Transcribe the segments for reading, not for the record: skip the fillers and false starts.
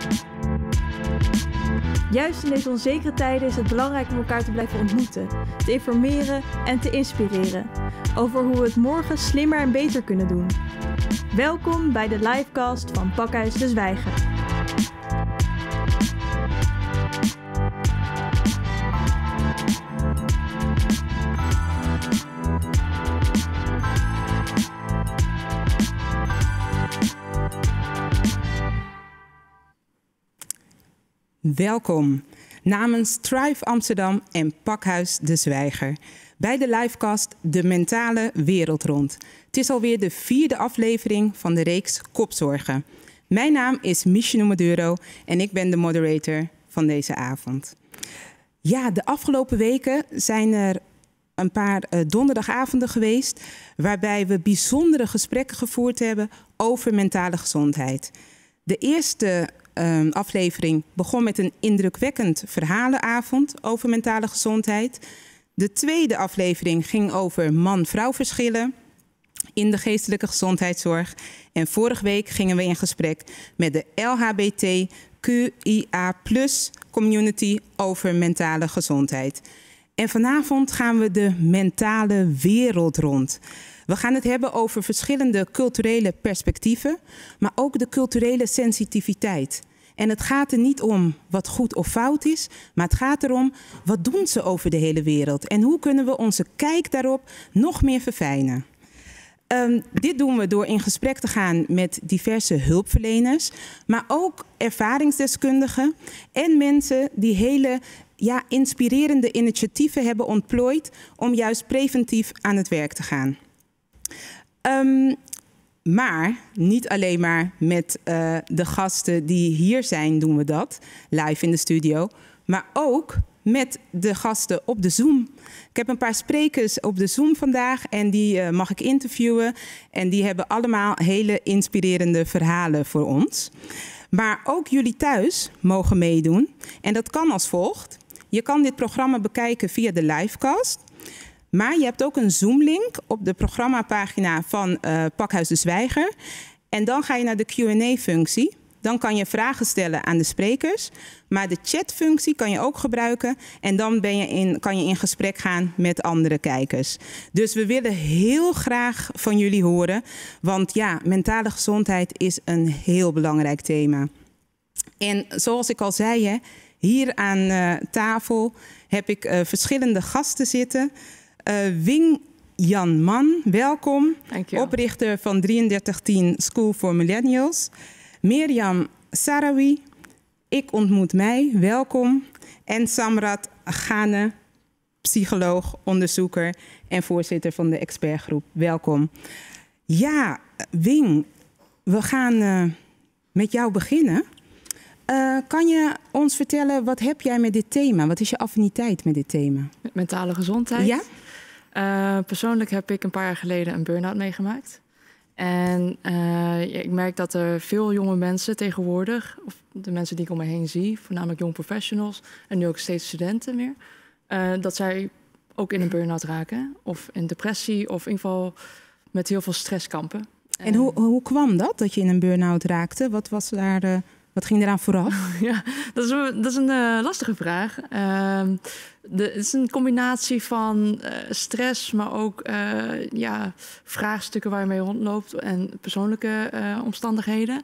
Juist in deze onzekere tijden is het belangrijk om elkaar te blijven ontmoeten, te informeren en te inspireren over hoe we het morgen slimmer en beter kunnen doen. Welkom bij de livecast van Pakhuis de Zwijger. Welkom namens Thrive Amsterdam en Pakhuis de Zwijger bij de livecast De Mentale Wereld Rond. Het is alweer de 4e aflevering van de reeks Kopzorgen. Mijn naam is Michelle Maduro en ik ben de moderator van deze avond. Ja, de afgelopen weken zijn er een paar donderdagavonden geweest waarbij we bijzondere gesprekken gevoerd hebben over mentale gezondheid. De eerste aflevering begon met een indrukwekkend verhalenavond over mentale gezondheid. De tweede aflevering ging over man-vrouw verschillen in de geestelijke gezondheidszorg. En vorige week gingen we in gesprek met de LHBTQIA+ community over mentale gezondheid. En vanavond gaan we de mentale wereld rond. We gaan het hebben over verschillende culturele perspectieven, maar ook de culturele sensitiviteit. En het gaat er niet om wat goed of fout is, maar het gaat erom wat doen ze over de hele wereld en hoe kunnen we onze kijk daarop nog meer verfijnen. Dit doen we door in gesprek te gaan met diverse hulpverleners, maar ook ervaringsdeskundigen en mensen die hele inspirerende initiatieven hebben ontplooid om juist preventief aan het werk te gaan. Maar niet alleen maar met de gasten die hier zijn doen we dat, live in de studio, maar ook met de gasten op de Zoom. Ik heb een paar sprekers op de Zoom vandaag en die mag ik interviewen. En die hebben allemaal hele inspirerende verhalen voor ons. Maar ook jullie thuis mogen meedoen. En dat kan als volgt. Je kan dit programma bekijken via de livecast. Maar je hebt ook een Zoom-link op de programmapagina van Pakhuis de Zwijger. En dan ga je naar de Q&A-functie. Dan kan je vragen stellen aan de sprekers. Maar de chatfunctie kan je ook gebruiken. En dan kan je in gesprek gaan met andere kijkers. Dus we willen heel graag van jullie horen. Want ja, mentale gezondheid is een heel belangrijk thema. En zoals ik al zei, hè, hier aan tafel heb ik verschillende gasten zitten. Wing-Jan Man, welkom. Oprichter van 3310 School for Millennials. Mirjam Sarawi, ik ontmoet mij, welkom. En Samrat Ghane, psycholoog, onderzoeker en voorzitter van de expertgroep, welkom. Ja, Wing, we gaan met jou beginnen. Kan je ons vertellen, wat heb jij met dit thema? Wat is je affiniteit met dit thema? Met mentale gezondheid? Ja. Persoonlijk heb ik een paar jaar geleden een burn-out meegemaakt. En ik merk dat er veel jonge mensen tegenwoordig, of de mensen die ik om me heen zie, voornamelijk young professionals en nu ook steeds studenten meer, dat zij ook in een burn-out raken of in depressie of in ieder geval met heel veel stress kampen. En hoe kwam dat je in een burn-out raakte? Wat ging eraan vooraf? Ja, dat is een lastige vraag. Het is een combinatie van stress, maar ook vraagstukken waar je mee rondloopt en persoonlijke omstandigheden.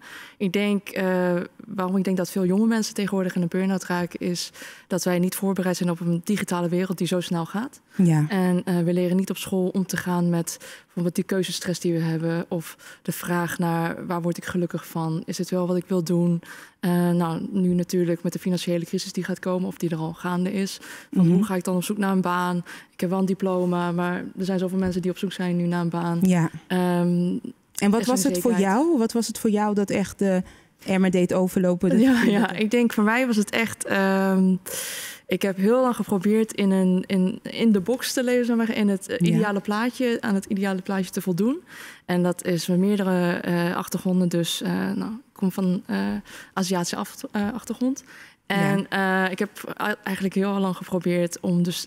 Waarom ik denk dat veel jonge mensen tegenwoordig in een burn-out raken, is dat wij niet voorbereid zijn op een digitale wereld die zo snel gaat. Ja. En we leren niet op school om te gaan met bijvoorbeeld die keuzestress die we hebben, of de vraag naar waar word ik gelukkig van? Is het wel wat ik wil doen? Nu natuurlijk met de financiële crisis die gaat komen, of die er al gaande is. Hoe ga ik dan op zoek naar een baan? Ik heb wel een diploma, maar er zijn zoveel mensen die op zoek zijn nu naar een baan. Ja. En wat was het voor jou? Wat was het voor jou dat echt de emmer deed overlopen? Ja, ik denk voor mij was het echt. Ik heb heel lang geprobeerd in de box te leven, in het ideale plaatje, aan het ideale plaatje te voldoen. En dat is met meerdere achtergronden. Dus ik kom van Aziatische achtergrond. En ik heb eigenlijk heel lang geprobeerd om dus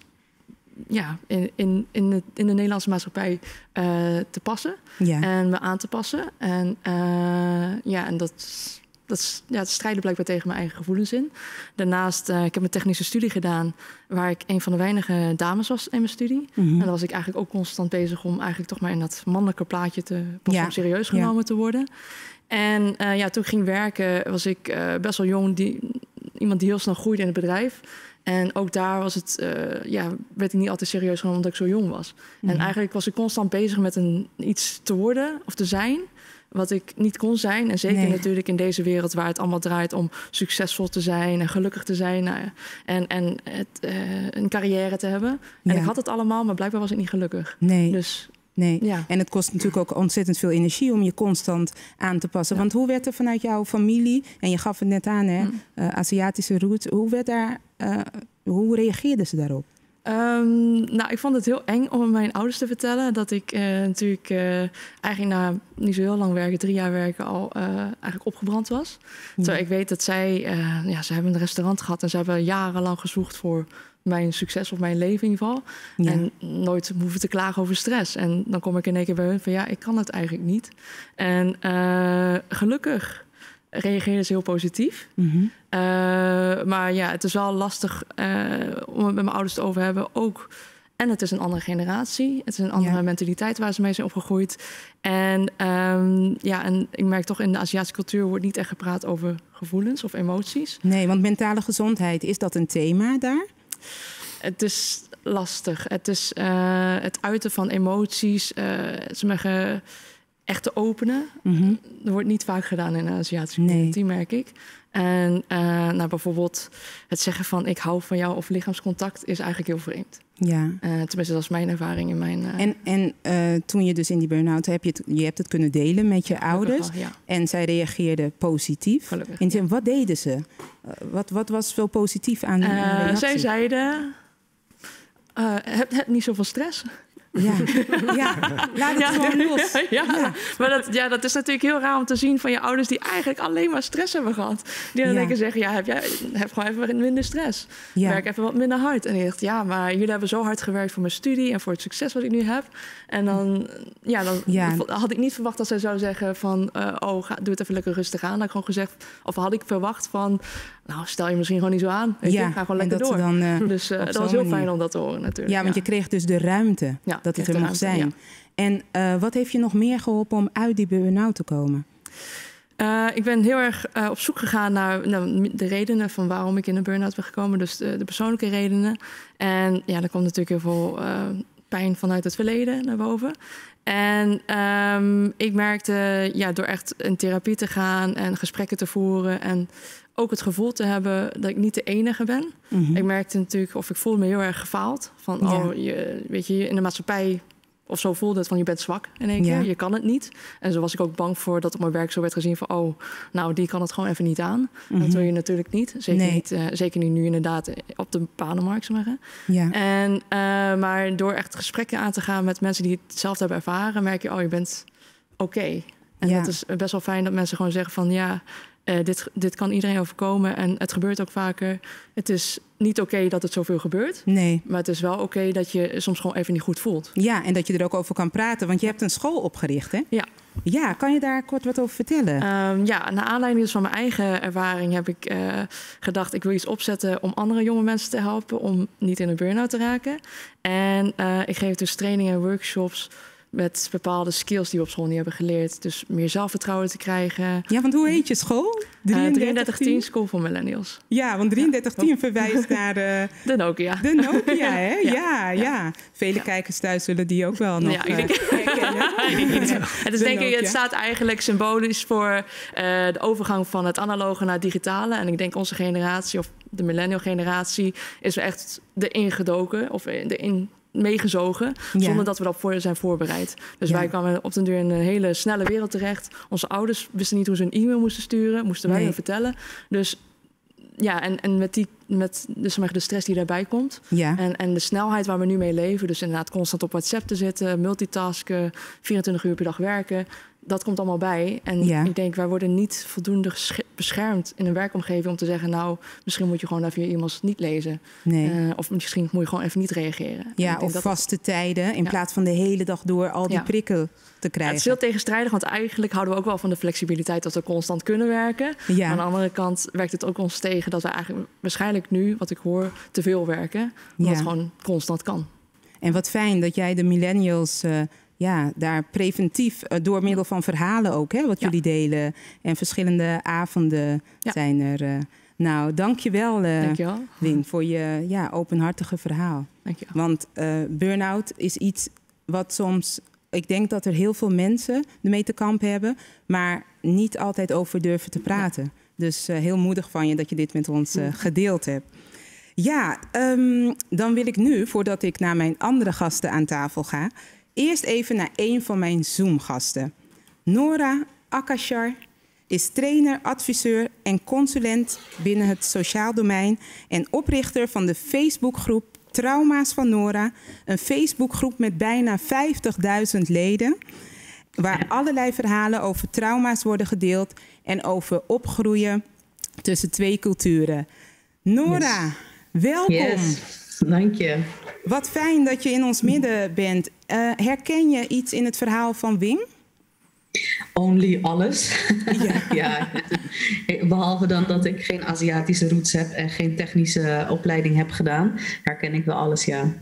in de Nederlandse maatschappij te passen en me aan te passen. En dat het strijden blijkbaar tegen mijn eigen gevoelens in. Daarnaast, ik heb een technische studie gedaan, waar ik een van de weinige dames was in mijn studie. En dan was ik eigenlijk ook constant bezig om eigenlijk toch maar in dat mannelijke plaatje om serieus genomen te worden. En toen ik ging werken, was ik best wel jong, iemand die heel snel groeide in het bedrijf. En ook daar was het, werd ik niet altijd serieus genomen omdat ik zo jong was. En eigenlijk was ik constant bezig met iets te worden of te zijn wat ik niet kon zijn. En zeker natuurlijk in deze wereld waar het allemaal draait om succesvol te zijn en gelukkig te zijn en een carrière te hebben. En ik had het allemaal, maar blijkbaar was ik niet gelukkig. Ja. En het kost natuurlijk ook ontzettend veel energie om je constant aan te passen. Want hoe werd er vanuit jouw familie, en je gaf het net aan, hè, Aziatische roots, hoe reageerden ze daarop? Ik vond het heel eng om mijn ouders te vertellen dat ik natuurlijk eigenlijk na niet zo heel lang werken, 3 jaar werken, al eigenlijk opgebrand was. Terwijl ik weet dat zij hebben een restaurant gehad en ze hebben jarenlang gezocht voor mijn succes of mijn leven in ieder geval. Ja. En nooit hoeven te klagen over stress. En dan kom ik in één keer bij hun van ik kan het eigenlijk niet. En gelukkig reageerden ze heel positief. Maar het is wel lastig om het met mijn ouders te over hebben ook. En het is een andere generatie. Het is een andere mentaliteit waar ze mee zijn opgegroeid. En ik merk toch in de Aziatische cultuur wordt niet echt gepraat over gevoelens of emoties. Nee, want mentale gezondheid, is dat een thema daar? Het is lastig. Het is het uiten van emoties. Echt te openen. Er wordt niet vaak gedaan in de Aziatische community, merk ik. En bijvoorbeeld het zeggen van ik hou van jou of lichaamscontact is eigenlijk heel vreemd. Ja. Tenminste, dat is mijn ervaring in mijn... En toen je dus in die burn-out je hebt het kunnen delen met je ouders. Al, en zij reageerden positief. Gelukkig, wat deden ze? Wat was veel positief aan hun reactie? Zij zeiden, heb niet zoveel stress. Laat het gewoon los. Maar dat is natuurlijk heel raar om te zien van je ouders die eigenlijk alleen maar stress hebben gehad. Die dan denken zeggen, heb gewoon even minder stress. Werk even wat minder hard. En je dacht, maar jullie hebben zo hard gewerkt voor mijn studie en voor het succes wat ik nu heb. En dan had ik niet verwacht dat zij zou zeggen van, doe het even lekker rustig aan. Dan had ik gewoon gezegd, of had ik verwacht van, stel je misschien gewoon niet zo aan. Weet je? Ga gewoon lekker door. Dus dat was heel fijn om dat te horen natuurlijk. Ja, want je kreeg dus de ruimte. Dat het er mag zijn. Ja. En wat heeft je nog meer geholpen om uit die burn-out te komen? Ik ben heel erg op zoek gegaan naar de redenen van waarom ik in een burn-out ben gekomen. Dus de persoonlijke redenen. En er komt natuurlijk heel veel pijn vanuit het verleden naar boven. En ik merkte, door echt in therapie te gaan en gesprekken te voeren en ook het gevoel te hebben dat ik niet de enige ben. Ik merkte natuurlijk, of ik voelde me heel erg gefaald. Van, in de maatschappij, of zo voelde het van, je bent zwak in één keer. Je kan het niet. En zo was ik ook bang voor dat op mijn werk zo werd gezien van, die kan het gewoon even niet aan. Dat wil je natuurlijk niet. Zeker niet nu inderdaad op de banenmarkt, zeg maar. Ja. En, maar door echt gesprekken aan te gaan met mensen die hetzelfde hebben ervaren, merk je, je bent oké. En dat is best wel fijn dat mensen gewoon zeggen van, dit kan iedereen overkomen en het gebeurt ook vaker. Het is niet oké dat het zoveel gebeurt. Nee. Maar het is wel oké dat je soms gewoon even niet goed voelt. Ja, en dat je er ook over kan praten. Want je hebt een school opgericht, hè? Ja. Ja, kan je daar kort wat over vertellen? Naar aanleiding van mijn eigen ervaring heb ik gedacht, ik wil iets opzetten om andere jonge mensen te helpen om niet in een burn-out te raken. En ik geef dus trainingen en workshops met bepaalde skills die we op school niet hebben geleerd. Dus meer zelfvertrouwen te krijgen. Ja, want hoe heet je school? 3310 School for Millennials. Ja, want 3310 verwijst naar de Nokia. De Nokia, hè? Ja. Vele kijkers thuis zullen die ook wel nog herkennen. Het is het staat eigenlijk symbolisch voor de overgang van het analoge naar het digitale. En ik denk onze generatie, of de millennial generatie, is er echt erin gedoken of erin meegezogen, zonder dat we daarop zijn voorbereid. Dus wij kwamen op den duur in een hele snelle wereld terecht. Onze ouders wisten niet hoe ze een e-mail moesten sturen, moesten wij hun vertellen. Dus en met de stress die daarbij komt en de snelheid waar we nu mee leven, dus inderdaad constant op WhatsApp te zitten, multitasken, 24 uur per dag werken. dat komt allemaal bij. En ik denk, wij worden niet voldoende beschermd in een werkomgeving om te zeggen, nou, misschien moet je gewoon even je e-mails niet lezen. Nee. Of misschien moet je gewoon even niet reageren. Ja, of vaste tijden in plaats van de hele dag door al die prikken te krijgen. Het is heel tegenstrijdig, want eigenlijk houden we ook wel van de flexibiliteit dat we constant kunnen werken. Ja. Maar aan de andere kant werkt het ook ons tegen dat we eigenlijk waarschijnlijk nu, wat ik hoor, te veel werken. Omdat het gewoon constant kan. En wat fijn dat jij de millennials daar preventief door middel van verhalen ook, wat jullie delen. En verschillende avonden zijn er. Nou, dankjewel, Wing, voor je openhartige verhaal. Dankjewel. Want burn-out is iets wat soms, ik denk dat er heel veel mensen ermee te kampen hebben, maar niet altijd over durven te praten. Ja. Dus heel moedig van je dat je dit met ons gedeeld hebt. Ja, dan wil ik nu, voordat ik naar mijn andere gasten aan tafel ga, eerst even naar een van mijn Zoom-gasten. Nora Akashar is trainer, adviseur en consulent binnen het sociaal domein en oprichter van de Facebookgroep Trauma's van Nora. Een Facebookgroep met bijna 50.000 leden, waar allerlei verhalen over trauma's worden gedeeld en over opgroeien tussen twee culturen. Nora, welkom. Yes, dank je. Wat fijn dat je in ons midden bent. Herken je iets in het verhaal van Wing? Only alles. Ja. Behalve dan dat ik geen Aziatische roots heb en geen technische opleiding heb gedaan, herken ik wel alles, ja.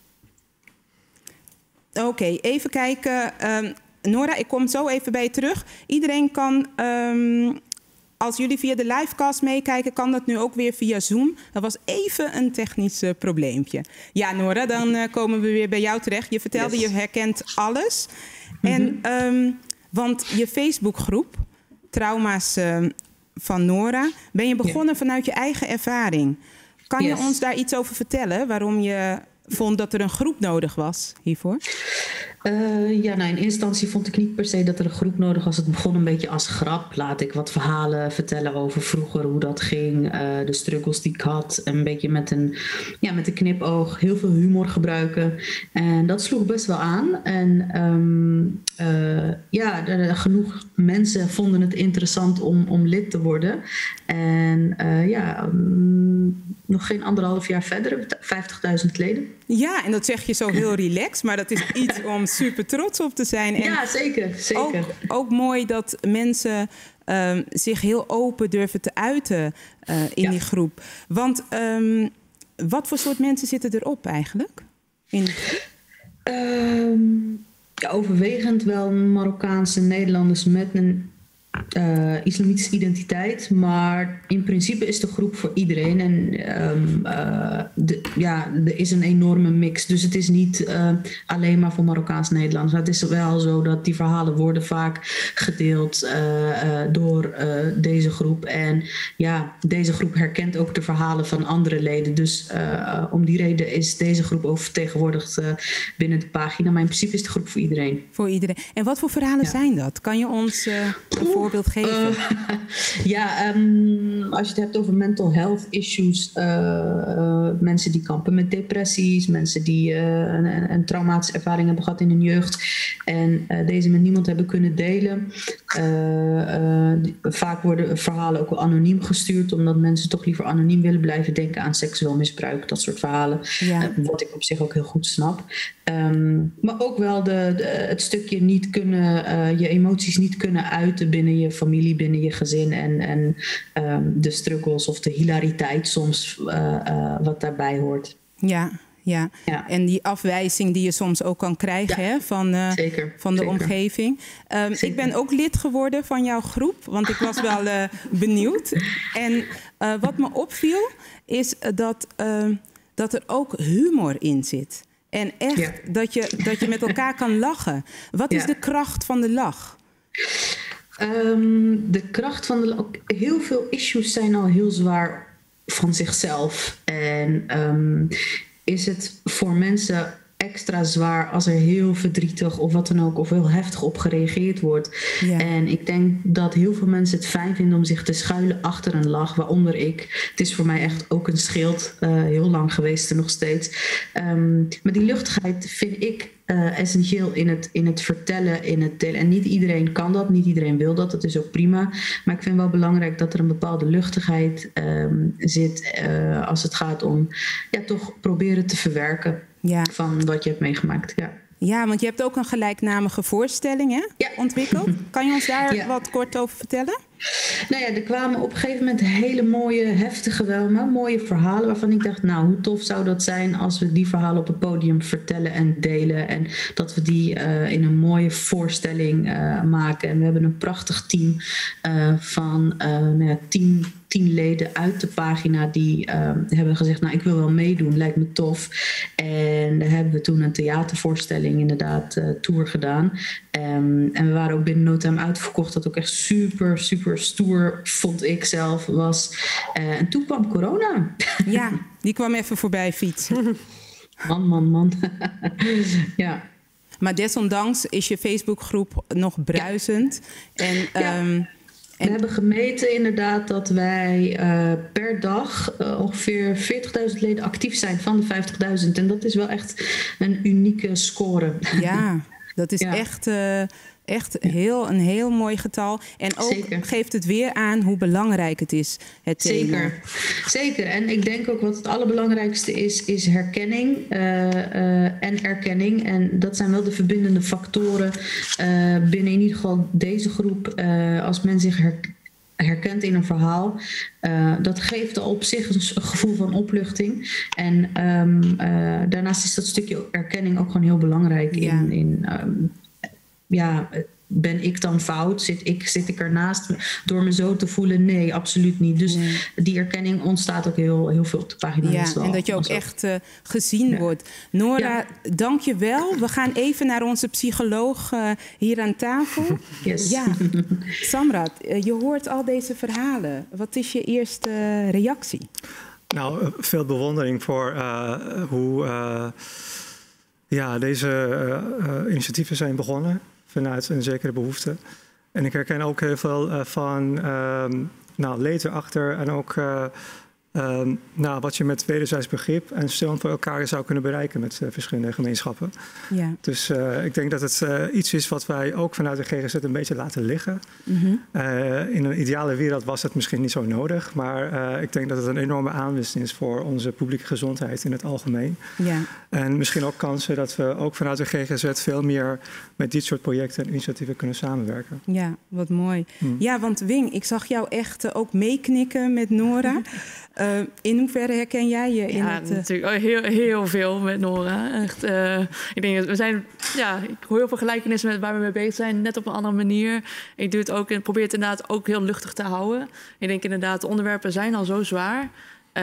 Oké, even kijken. Nora, ik kom zo even bij je terug. Iedereen kan, als jullie via de livecast meekijken, kan dat nu ook weer via Zoom. Dat was even een technisch probleempje. Ja, Nora, dan komen we weer bij jou terecht. Je vertelde, je herkent alles. En, want je Facebookgroep, Trauma's van Nora, ben je begonnen vanuit je eigen ervaring. Kan je ons daar iets over vertellen? Waarom je vond dat er een groep nodig was hiervoor? In eerste instantie vond ik niet per se dat er een groep nodig was. Het begon een beetje als grap. Laat ik wat verhalen vertellen over vroeger, hoe dat ging. De struggles die ik had. Een beetje met een knipoog. Heel veel humor gebruiken. En dat sloeg best wel aan. En genoeg mensen vonden het interessant om lid te worden. En nog geen 1,5 jaar verder, 50.000 leden. Ja, en dat zeg je zo heel relaxed, maar dat is iets om super trots op te zijn. En ja, zeker. Ook mooi dat mensen zich heel open durven te uiten in die groep. Want wat voor soort mensen zitten erop eigenlijk? Overwegend wel Marokkaanse Nederlanders met een islamitische identiteit, maar in principe is de groep voor iedereen en er is een enorme mix, dus het is niet alleen maar voor Marokkaans Nederlands. Het is wel zo dat die verhalen worden vaak gedeeld door deze groep en deze groep herkent ook de verhalen van andere leden, dus om die reden is deze groep ook vertegenwoordigd binnen de pagina, maar in principe is de groep voor iedereen. Voor iedereen. En wat voor verhalen zijn dat? Kan je ons voorbeeld geven? Als je het hebt over mental health issues, mensen die kampen met depressies, mensen die een traumatische ervaring hebben gehad in hun jeugd en deze met niemand hebben kunnen delen. Vaak worden verhalen ook wel anoniem gestuurd, omdat mensen toch liever anoniem willen blijven. Denken aan seksueel misbruik, dat soort verhalen. Wat ik op zich ook heel goed snap. Maar ook wel het stukje niet kunnen, je emoties niet kunnen uiten binnen je familie, binnen je gezin en de struggles of de hilariteit soms wat daarbij hoort. Ja, en die afwijzing die je soms ook kan krijgen van de omgeving. Ik ben ook lid geworden van jouw groep, want ik was wel benieuwd. En wat me opviel is dat er ook humor in zit. En echt dat je met elkaar kan lachen. Wat is de kracht van de lach? De kracht van de lach... Heel veel issues zijn al heel zwaar van zichzelf. En is het voor mensen extra zwaar als er heel verdrietig of wat dan ook, of heel heftig op gereageerd wordt. En ik denk dat heel veel mensen het fijn vinden om zich te schuilen achter een lach, waaronder ik. Het is voor mij echt ook een schild, heel lang geweest en nog steeds. Maar die luchtigheid vind ik essentieel in het vertellen, in het delen. En niet iedereen kan dat, niet iedereen wil dat. Dat is ook prima. Maar ik vind wel belangrijk dat er een bepaalde luchtigheid zit als het gaat om toch proberen te verwerken van wat je hebt meegemaakt. Ja, want je hebt ook een gelijknamige voorstelling ontwikkeld. Kan je ons daar wat kort over vertellen? Nou ja, er kwamen op een gegeven moment hele mooie, heftige wel, maar mooie verhalen waarvan ik dacht, nou, hoe tof zou dat zijn als we die verhalen op het podium vertellen en delen en dat we die in een mooie voorstelling maken. En we hebben een prachtig team van 10 leden uit de pagina die hebben gezegd, nou, ik wil wel meedoen, lijkt me tof. En daar hebben we toen een theatervoorstelling inderdaad tour gedaan. En we waren ook binnen no time uitverkocht, dat ook echt super, super stoer, vond ik zelf, was. En toen kwam corona. Ja, die kwam even voorbij fietsen. Man. Ja. Maar desondanks is je Facebookgroep nog bruisend. En, we hebben gemeten inderdaad dat wij per dag ongeveer 40.000 leden actief zijn van de 50.000. En dat is wel echt een unieke score. Ja, dat is echt een heel mooi getal. En ook geeft het weer aan hoe belangrijk het is, het thema. Zeker. En ik denk ook wat het allerbelangrijkste is herkenning en erkenning. En dat zijn wel de verbindende factoren binnen in ieder geval deze groep. Als men zich herkent in een verhaal, dat geeft al op zich een gevoel van opluchting. En daarnaast is dat stukje erkenning ook gewoon heel belangrijk ben ik dan fout? Zit ik ernaast door me zo te voelen? Nee, absoluut niet. Dus die erkenning ontstaat ook heel veel op de pagina. Ja, en dat je ook echt gezien wordt. Nora, dank je wel. We gaan even naar onze psycholoog hier aan tafel. Yes. Ja, Samrat, je hoort al deze verhalen. Wat is je eerste reactie? Nou, veel bewondering voor hoe deze initiatieven zijn begonnen. Vanuit een zekere behoefte. En ik herken ook heel veel van leed erachter en ook wat je met wederzijds begrip en steun voor elkaar zou kunnen bereiken met verschillende gemeenschappen. Ja. Dus ik denk dat het iets is wat wij ook vanuit de GGZ een beetje laten liggen. Mm-hmm. In een ideale wereld was het misschien niet zo nodig, maar ik denk dat het een enorme aanwinst is voor onze publieke gezondheid in het algemeen. Ja. En misschien ook kansen dat we ook vanuit de GGZ veel meer met dit soort projecten en initiatieven kunnen samenwerken. Ja, wat mooi. Ja, want Wing, ik zag jou echt ook meeknikken met Nora. In hoeverre herken jij je in het... natuurlijk heel veel met Nora. Echt, ik denk dat ik hoor heel veel gelijkenissen met waar we mee bezig zijn, net op een andere manier. Ik doe het ook en probeer het inderdaad ook heel luchtig te houden. Ik denk inderdaad, de onderwerpen zijn al zo zwaar.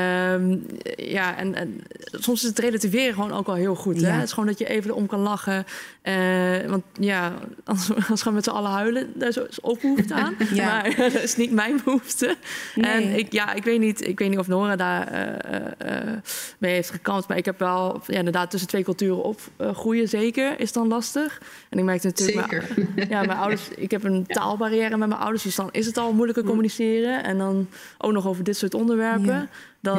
En soms is het relativeren gewoon ook wel heel goed. Hè? Het is gewoon dat je even erom kan lachen. Want als gaan we met z'n allen huilen, daar is ook behoefte aan. Maar dat is niet mijn behoefte. Nee. En ik weet niet of Nora daar mee heeft gekampt. Maar ik heb wel inderdaad tussen twee culturen opgroeien. Zeker is dan lastig. En ik merkte natuurlijk... mijn ouders... Ik heb een taalbarrière met mijn ouders. Dus dan is het al moeilijker communiceren. En dan ook nog over dit soort onderwerpen.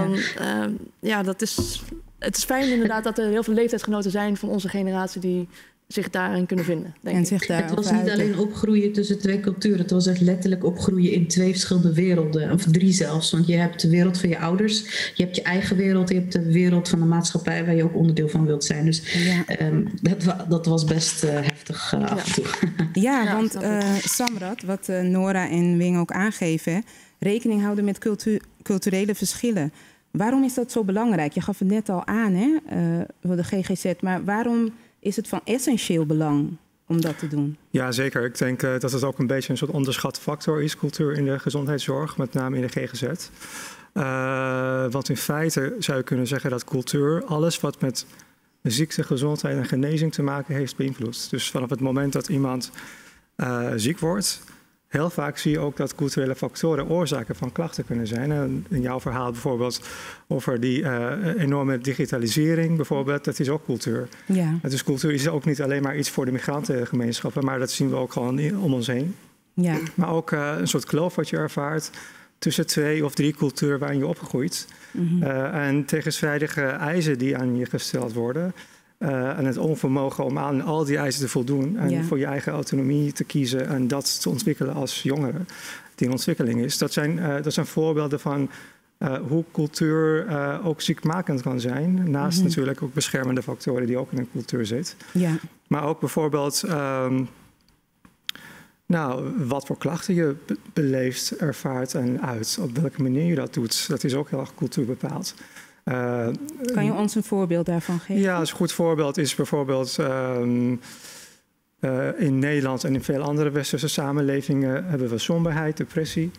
Het is fijn inderdaad dat er heel veel leeftijdsgenoten zijn van onze generatie die zich daarin kunnen vinden. Denk ik. Het was niet alleen opgroeien tussen twee culturen. Het was echt letterlijk opgroeien in twee verschillende werelden. Of 3 zelfs. Want je hebt de wereld van je ouders. Je hebt je eigen wereld. Je hebt de wereld van de maatschappij waar je ook onderdeel van wilt zijn. Dus dat was best heftig af en toe. Ja, want Samrat, wat Nora en Wing ook aangeven, rekening houden met culturele verschillen. Waarom is dat zo belangrijk? Je gaf het net al aan, hè, voor de GGZ. Maar waarom is het van essentieel belang om dat te doen? Ja, zeker. Ik denk dat het ook een beetje een soort onderschat factor is, cultuur in de gezondheidszorg, met name in de GGZ. Want in feite zou je kunnen zeggen dat cultuur alles wat met ziekte, gezondheid en genezing te maken heeft beïnvloedt. Dus vanaf het moment dat iemand ziek wordt, heel vaak zie je ook dat culturele factoren oorzaken van klachten kunnen zijn. En in jouw verhaal bijvoorbeeld over die enorme digitalisering bijvoorbeeld, dat is ook cultuur. Ja. Dus cultuur is ook niet alleen maar iets voor de migrantengemeenschappen, maar dat zien we ook gewoon om ons heen. Ja. Maar ook een soort kloof wat je ervaart tussen 2 of 3 culturen waarin je opgegroeid. Mm-hmm. En tegenstrijdige eisen die aan je gesteld worden. En het onvermogen om aan al die eisen te voldoen. En voor je eigen autonomie te kiezen en dat te ontwikkelen als jongere die in ontwikkeling is. Dat zijn voorbeelden van hoe cultuur ook ziekmakend kan zijn. Naast natuurlijk ook beschermende factoren die ook in een cultuur zitten. Ja. Maar ook bijvoorbeeld wat voor klachten je beleeft, ervaart en uit. Op welke manier je dat doet. Dat is ook heel erg cultuurbepaald. Kan je ons een voorbeeld daarvan geven? Ja, een goed voorbeeld is bijvoorbeeld in Nederland en in veel andere westerse samenlevingen hebben we somberheid, depressie.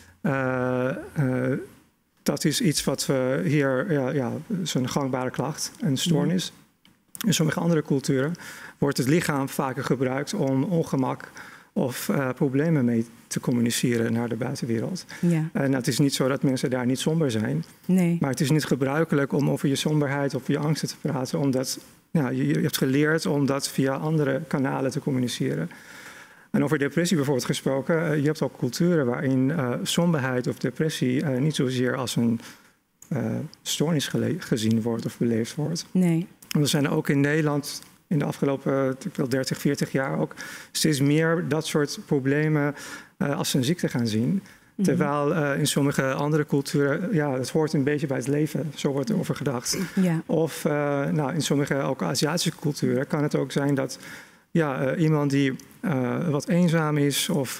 Dat is iets wat we hier, is een gangbare klacht en stoornis. In sommige andere culturen wordt het lichaam vaker gebruikt om ongemak of problemen mee te communiceren naar de buitenwereld. Ja. En het is niet zo dat mensen daar niet somber zijn. Nee. Maar het is niet gebruikelijk om over je somberheid of je angsten te praten. Omdat je hebt geleerd om dat via andere kanalen te communiceren. En over depressie bijvoorbeeld gesproken. Je hebt ook culturen waarin somberheid of depressie niet zozeer als een stoornis gezien wordt of beleefd wordt. Nee. Er zijn ook in Nederland in de afgelopen 30, 40 jaar ook steeds meer dat soort problemen als een ziekte gaan zien. Terwijl in sommige andere culturen, het hoort een beetje bij het leven. Zo wordt er over gedacht. Ja. Of in sommige ook Aziatische culturen kan het ook zijn dat iemand die wat eenzaam is of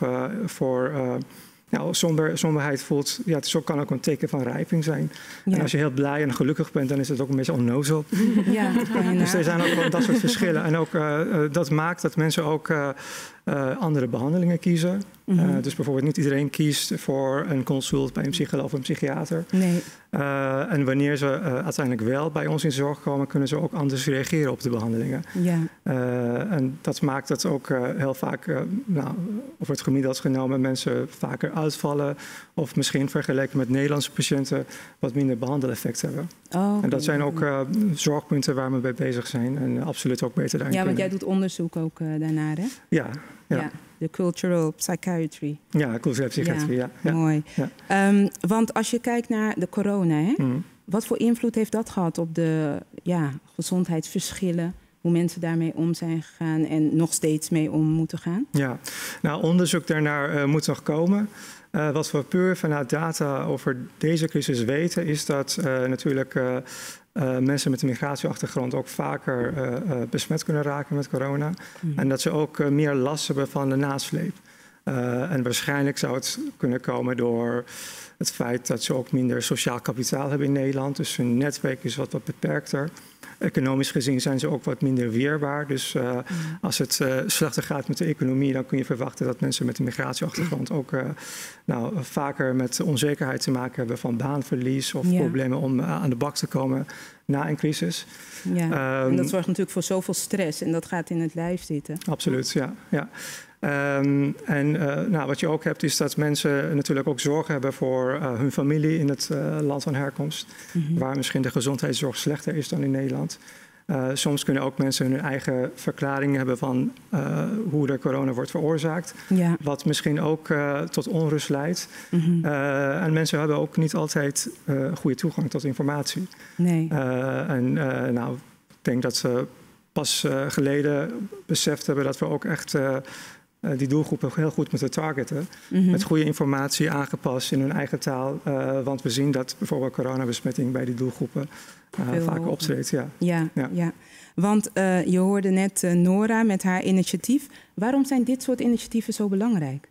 somberheid voelt, het kan ook een teken van rijping zijn. Ja. En als je heel blij en gelukkig bent, dan is het ook een beetje onnozel. Ja, dus er zijn ook wel dat soort verschillen. En ook dat maakt dat mensen ook andere behandelingen kiezen. Dus bijvoorbeeld niet iedereen kiest voor een consult bij een psycholoog of een psychiater. Nee. En wanneer ze uiteindelijk wel bij ons in de zorg komen, kunnen ze ook anders reageren op de behandelingen. Ja. En dat maakt dat ook heel vaak, over het gemiddeld genomen, mensen vaker uitvallen. Of misschien vergeleken met Nederlandse patiënten wat minder behandeleffect hebben. Oh, en dat zijn ook zorgpunten waar we mee bezig zijn. En absoluut ook beter daarin. Ja, want jij doet onderzoek ook daarnaar, hè? Ja. De cultural psychiatry. Ja, culturele psychiatrie, ja. Mooi. Ja. Want als je kijkt naar de corona, hè, wat voor invloed heeft dat gehad op de gezondheidsverschillen? Hoe mensen daarmee om zijn gegaan en nog steeds mee om moeten gaan? Ja, onderzoek daarnaar moet nog komen. Wat we puur vanuit data over deze crisis weten, is dat natuurlijk mensen met een migratieachtergrond ook vaker besmet kunnen raken met corona. En dat ze ook meer last hebben van de nasleep. En waarschijnlijk zou het kunnen komen door het feit dat ze ook minder sociaal kapitaal hebben in Nederland. Dus hun netwerk is wat beperkter. Economisch gezien zijn ze ook wat minder weerbaar. Dus als het slechter gaat met de economie, dan kun je verwachten dat mensen met een migratieachtergrond ook vaker met onzekerheid te maken hebben van baanverlies of problemen om aan de bak te komen na een crisis. Ja, en dat zorgt natuurlijk voor zoveel stress en dat gaat in het lijf zitten. Absoluut, ja. Wat je ook hebt is dat mensen natuurlijk ook zorgen hebben voor hun familie in het land van herkomst. Waar misschien de gezondheidszorg slechter is dan in Nederland. Soms kunnen ook mensen hun eigen verklaring hebben van hoe de corona wordt veroorzaakt. Ja. Wat misschien ook tot onrust leidt. En mensen hebben ook niet altijd goede toegang tot informatie. Nee. Ik denk dat ze pas geleden beseft hebben dat we ook echt die doelgroepen heel goed moeten targeten. Met goede informatie aangepast in hun eigen taal. Want we zien dat bijvoorbeeld coronabesmetting bij die doelgroepen vaker optreedt. Ja. Want je hoorde net Nora met haar initiatief. Waarom zijn dit soort initiatieven zo belangrijk?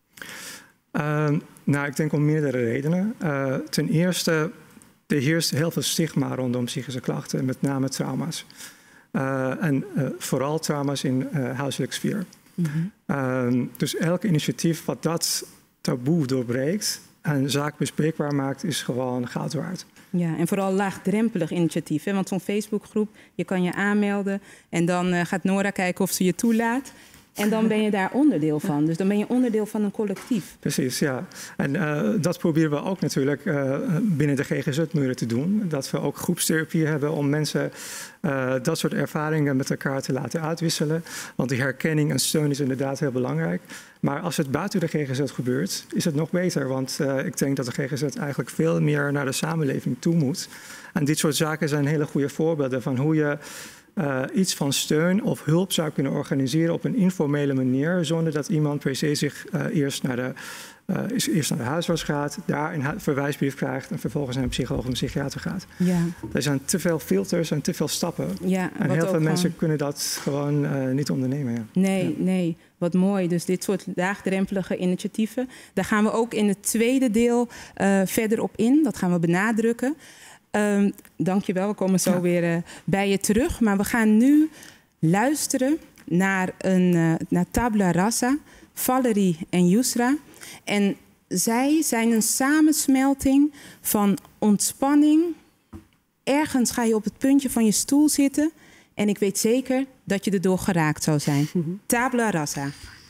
Ik denk om meerdere redenen. Ten eerste, er heerst heel veel stigma rondom psychische klachten. Met name trauma's. Vooral trauma's in huiselijke sfeer. Dus elk initiatief wat dat taboe doorbreekt en zaak bespreekbaar maakt, is gewoon goud waard. Ja, en vooral laagdrempelig initiatief. Hè? Want zo'n Facebookgroep, je kan je aanmelden en dan gaat Nora kijken of ze je toelaat. En dan ben je daar onderdeel van. Dus dan ben je onderdeel van een collectief. Precies, ja. En dat proberen we ook natuurlijk binnen de GGZ-muren te doen. Dat we ook groepstherapie hebben om mensen dat soort ervaringen met elkaar te laten uitwisselen. Want die herkenning en steun is inderdaad heel belangrijk. Maar als het buiten de GGZ gebeurt, is het nog beter. Want ik denk dat de GGZ eigenlijk veel meer naar de samenleving toe moet. En dit soort zaken zijn hele goede voorbeelden van hoe je iets van steun of hulp zou kunnen organiseren op een informele manier, zonder dat iemand per se zich eerst naar de huisarts gaat, daar een verwijsbrief krijgt en vervolgens naar een psycholoog of een psychiater gaat. Ja. Er zijn te veel filters en te veel stappen. Ja, en heel veel mensen kunnen dat gewoon niet ondernemen. Ja. Nee. Wat mooi. Dus dit soort laagdrempelige initiatieven. Daar gaan we ook in het tweede deel verder op in. Dat gaan we benadrukken. Dank je wel. We komen zo weer bij je terug. Maar we gaan nu luisteren naar Tabula Rasa, Valerie en Yusra. En zij zijn een samensmelting van ontspanning. Ergens ga je op het puntje van je stoel zitten. En ik weet zeker dat je erdoor geraakt zou zijn. Tabula Rasa.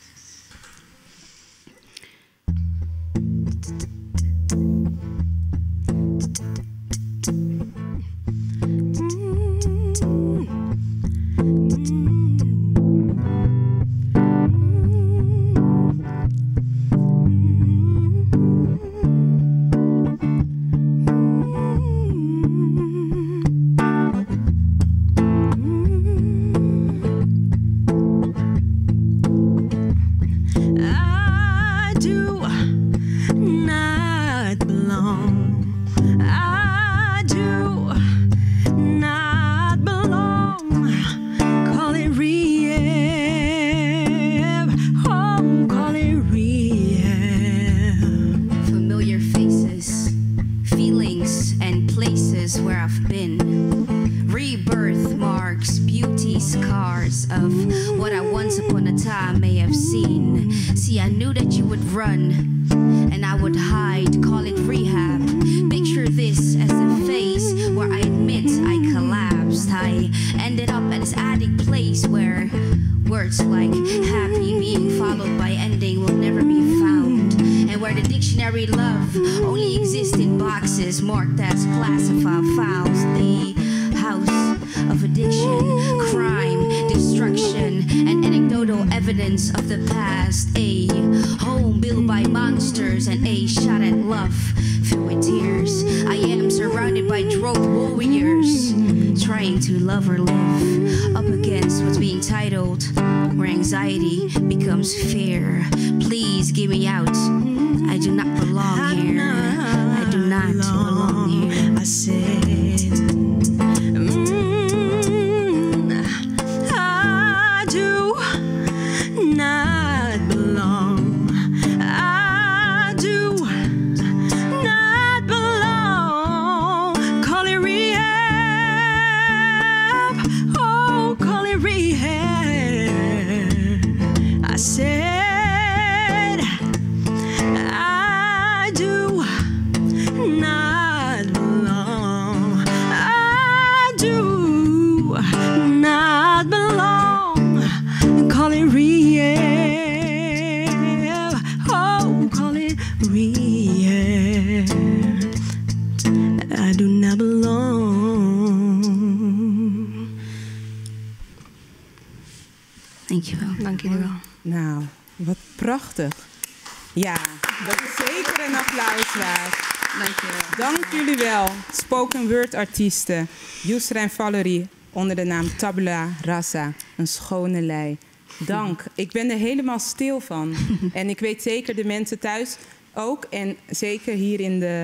Dank jullie wel. Nou, wat prachtig. Ja, dat is zeker een applaus waard. Dank je wel. Dank jullie wel. Spoken word artiesten. Yusra en Valerie onder de naam Tabula Rasa. Een schone lei. Dank. Ik ben er helemaal stil van. En ik weet zeker de mensen thuis ook. En zeker hier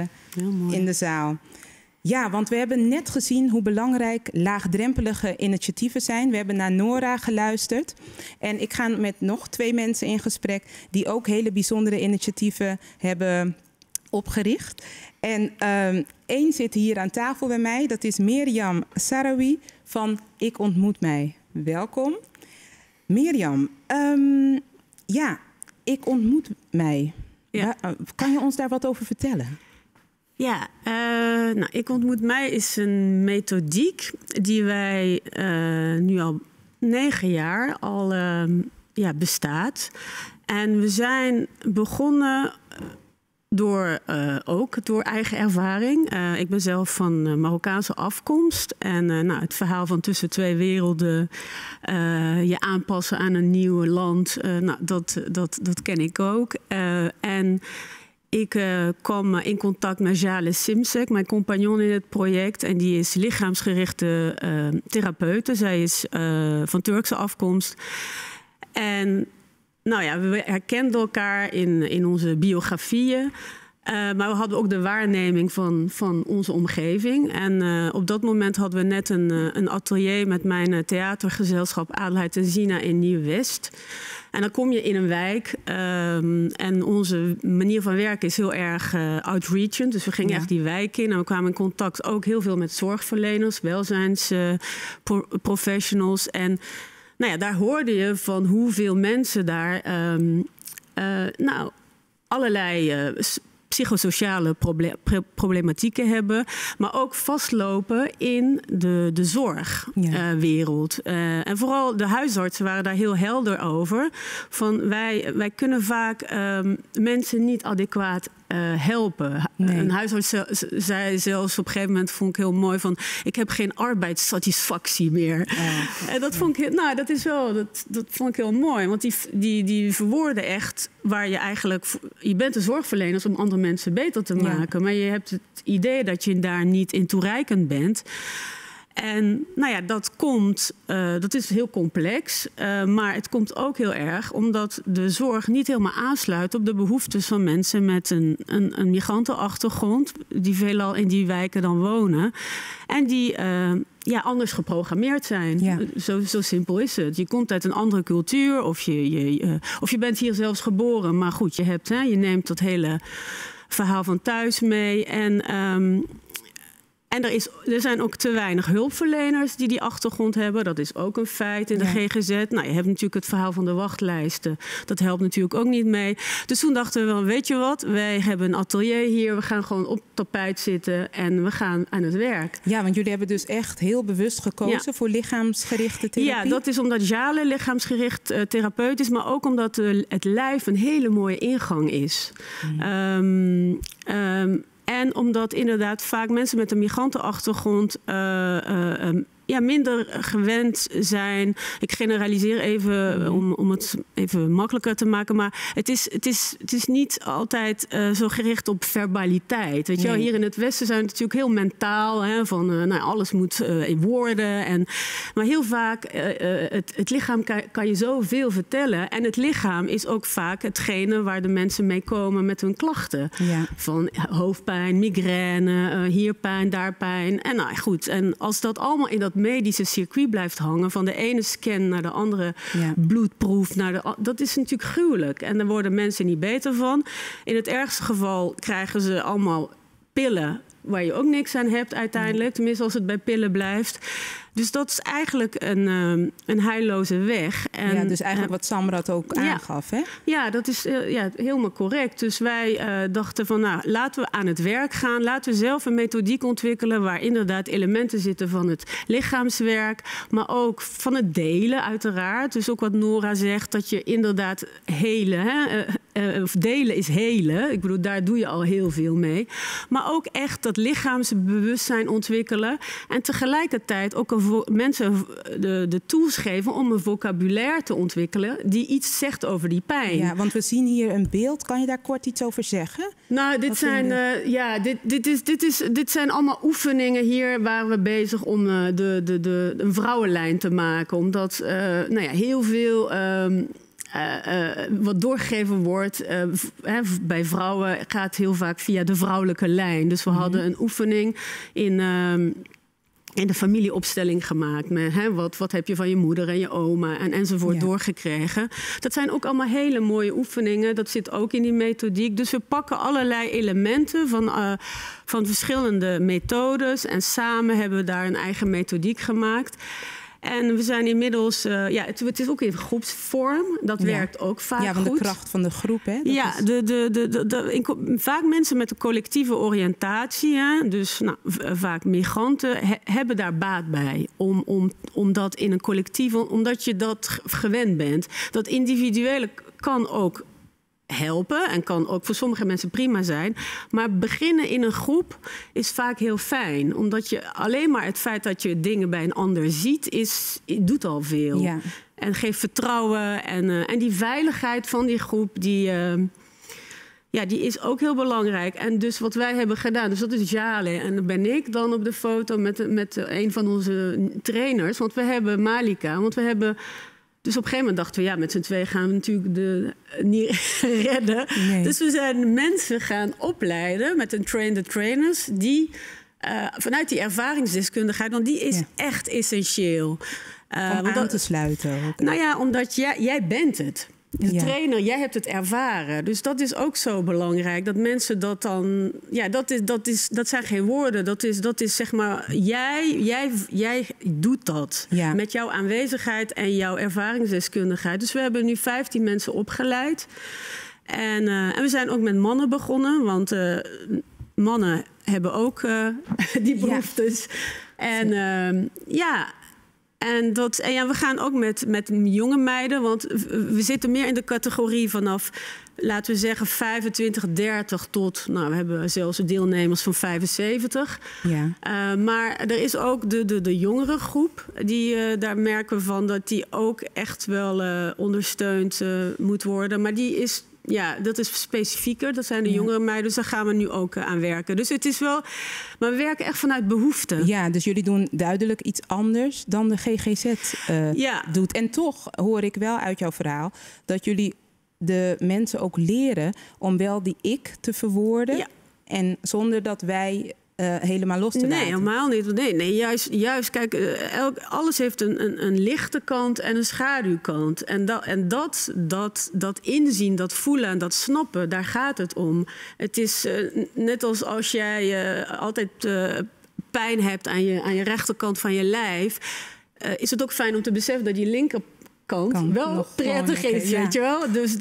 in de zaal. Ja, want we hebben net gezien hoe belangrijk laagdrempelige initiatieven zijn. We hebben naar Nora geluisterd. En ik ga met nog 2 mensen in gesprek die ook hele bijzondere initiatieven hebben opgericht. En 1 zit hier aan tafel bij mij. Dat is Mirjam Sarawi van Ik Ontmoet Mij. Welkom. Mirjam, Ik Ontmoet Mij. Ja. Kan je ons daar wat over vertellen? Ja, Ik Ontmoet Mij is een methodiek die wij nu al 9 jaar al bestaat. En we zijn begonnen door eigen ervaring. Ik ben zelf van Marokkaanse afkomst. En het verhaal van tussen 2 werelden, je aanpassen aan een nieuw land, dat ken ik ook. En Ik kwam in contact met Jale Simsek, mijn compagnon in het project. En die is lichaamsgerichte therapeute. Zij is van Turkse afkomst. En nou ja, we herkenden elkaar in onze biografieën. Maar we hadden ook de waarneming van onze omgeving. En op dat moment hadden we net een atelier met mijn theatergezelschap Adelheid en Zina in Nieuw-West. En dan kom je in een wijk en onze manier van werken is heel erg outreachend. Dus we gingen echt die wijk in en we kwamen in contact ook heel veel met zorgverleners, welzijnsprofessionals. En nou ja, daar hoorde je van hoeveel mensen daar allerlei psychosociale problematieken hebben, maar ook vastlopen in de zorgwereld. En vooral de huisartsen waren daar heel helder over. Van wij kunnen vaak mensen niet adequaat helpen. Nee. Een huisarts zei zelfs op een gegeven moment, vond ik heel mooi, van ik heb geen arbeidssatisfactie meer. En dat vond ik, dat vond ik heel mooi, want die verwoorden echt waar je eigenlijk, je bent een zorgverlener om andere mensen beter te maken, maar je hebt het idee dat je daar niet in toereikend bent. En nou ja, dat is heel complex, maar het komt ook heel erg omdat de zorg niet helemaal aansluit op de behoeftes van mensen met een migrantenachtergrond, die veelal in die wijken dan wonen en die anders geprogrammeerd zijn. Ja. Zo simpel is het. Je komt uit een andere cultuur of je bent hier zelfs geboren, maar goed, je neemt dat hele verhaal van thuis mee en er zijn ook te weinig hulpverleners die achtergrond hebben. Dat is ook een feit in de GGZ. Nou, je hebt natuurlijk het verhaal van de wachtlijsten. Dat helpt natuurlijk ook niet mee. Dus toen dachten we, weet je wat? Wij hebben een atelier hier. We gaan gewoon op het tapijt zitten en we gaan aan het werk. Ja, want jullie hebben dus echt heel bewust gekozen voor lichaamsgerichte therapie? Ja, dat is omdat Jale lichaamsgericht therapeut is, maar ook omdat het lijf een hele mooie ingang is. En omdat inderdaad vaak mensen met een migrantenachtergrond minder gewend zijn. Ik generaliseer even om het even makkelijker te maken. Maar het is niet altijd zo gericht op verbaliteit. Weet je wel? Hier in het Westen zijn we natuurlijk heel mentaal. Hè, van alles moet in woorden. Maar heel vaak, het lichaam kan je zoveel vertellen. En het lichaam is ook vaak hetgene waar de mensen mee komen met hun klachten. Ja. Van hoofdpijn, migraine, hier pijn, daar pijn. En nou goed, en als dat allemaal in dat medische circuit blijft hangen, van de ene scan naar de andere bloedproef, dat is natuurlijk gruwelijk. En daar worden mensen niet beter van. In het ergste geval krijgen ze allemaal pillen waar je ook niks aan hebt uiteindelijk. Tenminste als het bij pillen blijft. Dus dat is eigenlijk een heilloze weg. En, dus eigenlijk wat Samrat ook aangaf, hè? Ja, dat is helemaal correct. Dus wij dachten van, laten we aan het werk gaan. Laten we zelf een methodiek ontwikkelen waar inderdaad elementen zitten van het lichaamswerk, maar ook van het delen uiteraard. Dus ook wat Nora zegt, dat je inderdaad of delen is helen. Ik bedoel, daar doe je al heel veel mee. Maar ook echt dat lichaamsbewustzijn ontwikkelen en tegelijkertijd ook mensen de tools geven om een vocabulaire te ontwikkelen die iets zegt over die pijn. Ja, want we zien hier een beeld. Kan je daar kort iets over zeggen? Nou, dit zijn allemaal oefeningen hier waar we bezig om een vrouwenlijn te maken. Omdat heel veel wat doorgegeven wordt bij vrouwen gaat heel vaak via de vrouwelijke lijn. Dus we hadden een oefening in de familieopstelling gemaakt. Met, wat heb je van je moeder en je oma enzovoort doorgekregen. Dat zijn ook allemaal hele mooie oefeningen. Dat zit ook in die methodiek. Dus we pakken allerlei elementen van verschillende methodes. En samen hebben we daar een eigen methodiek gemaakt. En we zijn inmiddels, het is ook in groepsvorm. Dat werkt ook vaak goed. Ja, van de kracht van de groep, hè? Vaak mensen met een collectieve oriëntatie, dus vaak migranten, hebben daar baat bij. Om dat in een collectieve, omdat je dat gewend bent. Dat individuele kan ook helpen en kan ook voor sommige mensen prima zijn. Maar beginnen in een groep is vaak heel fijn. Omdat je alleen maar het feit dat je dingen bij een ander ziet, doet al veel. Ja. En geeft vertrouwen en die veiligheid van die groep, ja, die is ook heel belangrijk. En dus wat wij hebben gedaan, dus dat is Jale. En dan ben ik dan op de foto met een van onze trainers. Want we hebben Malika, want we hebben... Dus op een gegeven moment dachten we, ja, met z'n twee gaan we natuurlijk niet redden. Nee. Dus we zijn mensen gaan opleiden met een trainers die vanuit die ervaringsdeskundigheid, want die is echt essentieel. Om aan te sluiten ook. Nou ja, omdat jij bent het. De trainer, jij hebt het ervaren. Dus dat is ook zo belangrijk. Dat mensen dat dan... Ja, dat zijn geen woorden. Dat is zeg maar... Jij doet dat. Ja. Met jouw aanwezigheid en jouw ervaringsdeskundigheid. Dus we hebben nu 15 mensen opgeleid. En we zijn ook met mannen begonnen. Want mannen hebben ook die behoeftes. En En we gaan ook met jonge meiden, want we zitten meer in de categorie vanaf, laten we zeggen, 25, 30 tot, nou, we hebben zelfs deelnemers van 75. Ja. Maar er is ook de jongere groep, daar merken we van dat die ook echt wel ondersteund moet worden. Maar die is... Ja, dat is specifieker. Dat zijn de jongere meiden. Dus daar gaan we nu ook aan werken. Dus het is wel... Maar we werken echt vanuit behoefte. Ja, dus jullie doen duidelijk iets anders dan de GGZ doet. En toch hoor ik wel uit jouw verhaal dat jullie de mensen ook leren om wel die ik te verwoorden. Ja. En zonder dat wij... helemaal los te laten. Nee, helemaal niet. Nee, juist kijk, alles heeft een lichte kant en een schaduwkant. En dat inzien, dat voelen en dat snappen, daar gaat het om. Het is net als jij altijd pijn hebt aan je rechterkant van je lijf, is het ook fijn om te beseffen dat je linkerkant wel prettig is, weet je wel? Dus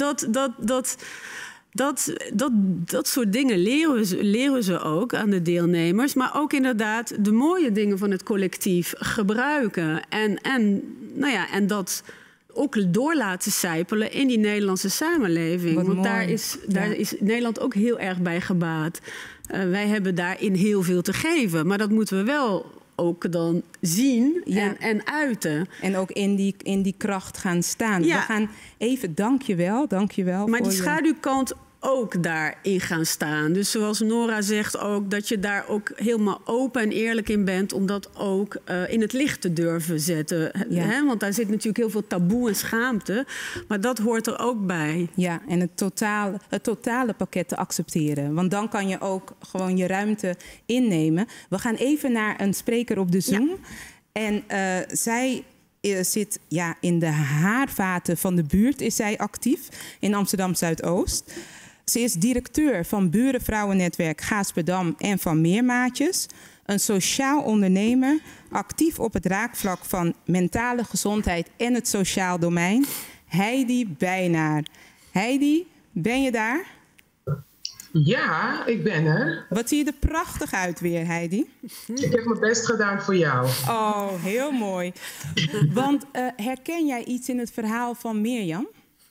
dat soort dingen leren ze ook aan de deelnemers. Maar ook inderdaad de mooie dingen van het collectief gebruiken. En dat ook door laten sijpelen in die Nederlandse samenleving. Wat want mooi. daar is Nederland ook heel erg bij gebaat. Wij hebben daarin heel veel te geven. Maar dat moeten we wel ook dan zien en uiten. En ook in die kracht gaan staan. Ja. We gaan even, dankjewel. Maar die schaduwkant ook daarin gaan staan. Dus zoals Nora zegt ook, dat je daar ook helemaal open en eerlijk in bent om dat ook in het licht te durven zetten. Ja. Hè? Want daar zit natuurlijk heel veel taboe en schaamte. Maar dat hoort er ook bij. Ja, en het totale pakket te accepteren. Want dan kan je ook gewoon je ruimte innemen. We gaan even naar een spreker op de Zoom. Ja. En zij zit in de haarvaten van de buurt, is zij actief in Amsterdam Zuidoost. Ze is directeur van Burenvrouwennetwerk Gaasperdam en van Meermaatjes. Een sociaal ondernemer, actief op het raakvlak van mentale gezondheid en het sociaal domein. Heidi Bijnaar. Heidi, ben je daar? Ja, ik ben er. Wat zie je er prachtig uit weer, Heidi. Ik heb mijn best gedaan voor jou. Oh, heel mooi. Want herken jij iets in het verhaal van Mirjam?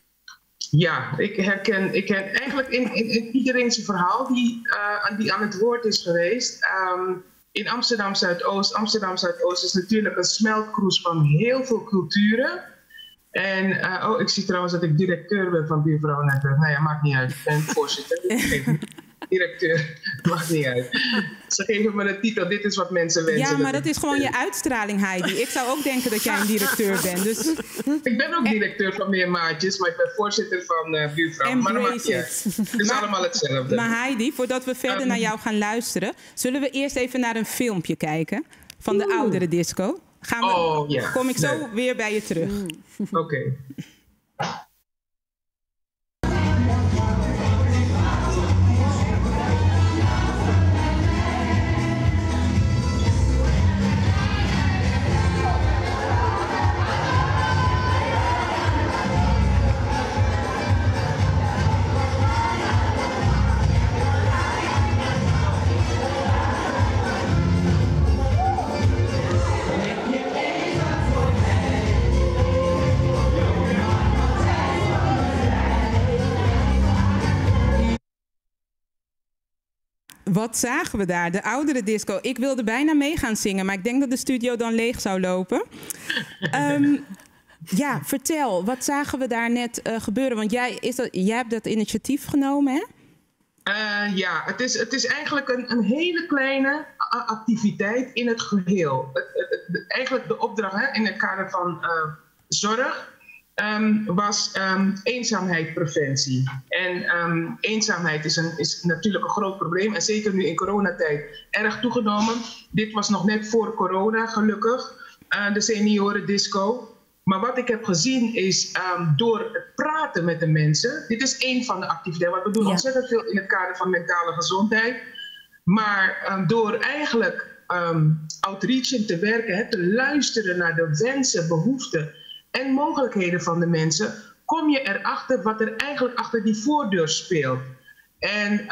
Ja, ik herken eigenlijk in iedereen zijn verhaal die aan het woord is geweest. In Amsterdam Zuidoost. Amsterdam Zuidoost is natuurlijk een smeltkroes van heel veel culturen. En ik zie trouwens dat ik directeur ben van Buurvrouwennetwerk. Nou ja, maakt niet uit. Ik ben voorzitter. Directeur, maakt niet uit. Ze geven me een titel, dit is wat mensen wensen. Ja, maar dat is gewoon je uitstraling, Heidi. Ik zou ook denken dat jij een directeur bent. Dus... Ik ben ook directeur van Meermaatjes, maar ik ben voorzitter van Buurvrouwen. Maar dat maakt niet uit. Het is allemaal hetzelfde. Maar Heidi, voordat we verder naar jou gaan luisteren, zullen we eerst even naar een filmpje kijken van de oudere disco. Kom ik zo weer bij je terug. Oké. Wat zagen we daar? De oudere disco. Ik wilde bijna mee gaan zingen, maar ik denk dat de studio dan leeg zou lopen. Vertel, wat zagen we daar net gebeuren? Want jij hebt dat initiatief genomen, hè? Ja, het is eigenlijk een hele kleine activiteit in het geheel. Eigenlijk de opdracht in het kader van zorg was eenzaamheidspreventie. En eenzaamheid is natuurlijk een groot probleem. En zeker nu in coronatijd erg toegenomen. Dit was nog net voor corona, gelukkig. De seniorendisco. Maar wat ik heb gezien is door het praten met de mensen. Dit is één van de activiteiten. Want we doen ontzettend veel in het kader van mentale gezondheid. Maar door eigenlijk outreaching te werken, te luisteren naar de wensen, behoeften en mogelijkheden van de mensen, kom je erachter wat er eigenlijk achter die voordeur speelt. En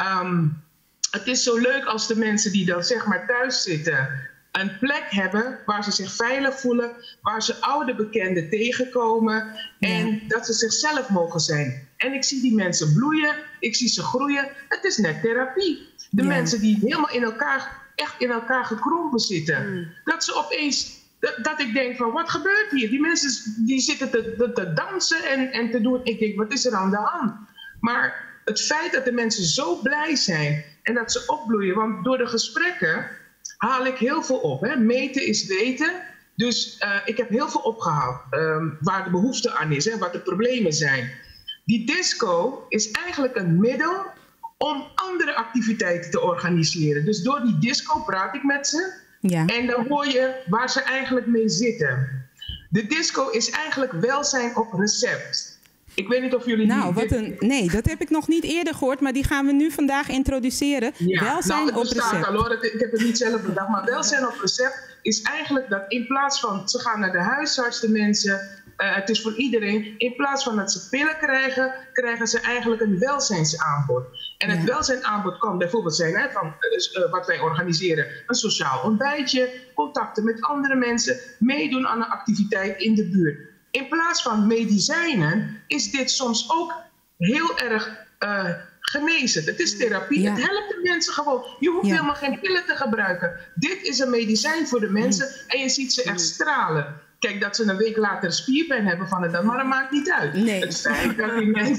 het is zo leuk als de mensen die dan zeg maar thuis zitten een plek hebben waar ze zich veilig voelen, waar ze oude bekenden tegenkomen en dat ze zichzelf mogen zijn. En ik zie die mensen bloeien, ik zie ze groeien. Het is net therapie. De mensen die helemaal echt in elkaar gekrompen zitten. Dat ze opeens, dat ik denk van wat gebeurt hier? Die mensen die zitten te dansen en te doen. Ik denk, wat is er aan de hand? Maar het feit dat de mensen zo blij zijn en dat ze opbloeien, want door de gesprekken haal ik heel veel op. Hè. Meten is weten. Dus ik heb heel veel opgehaald waar de behoefte aan is en wat de problemen zijn. Die disco is eigenlijk een middel om andere activiteiten te organiseren. Dus door die disco praat ik met ze en dan hoor je waar ze eigenlijk mee zitten. De disco is eigenlijk welzijn op recept. Ik weet niet of jullie Nee, dat heb ik nog niet eerder gehoord, maar die gaan we nu vandaag introduceren. Welzijn op recept. Ik heb het niet zelf bedacht, maar welzijn op recept is eigenlijk dat in plaats van, ze gaan naar de huisarts, de mensen, het is voor iedereen, in plaats van dat ze pillen krijgen, krijgen ze eigenlijk een welzijnsaanbod. En het welzijnaanbod kan bijvoorbeeld zijn van wat wij organiseren, een sociaal ontbijtje, contacten met andere mensen, meedoen aan een activiteit in de buurt. In plaats van medicijnen is dit soms ook heel erg genezend. Het is therapie, het helpt de mensen gewoon. Je hoeft helemaal geen pillen te gebruiken. Dit is een medicijn voor de mensen en je ziet ze echt stralen. Kijk, dat ze een week later spierpijn hebben van het, maar dat maakt niet uit. Nee. Het feit dat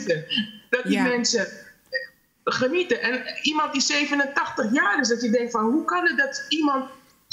die mensen genieten. En iemand die 87 jaar is, dat je denkt van hoe kan het dat iemand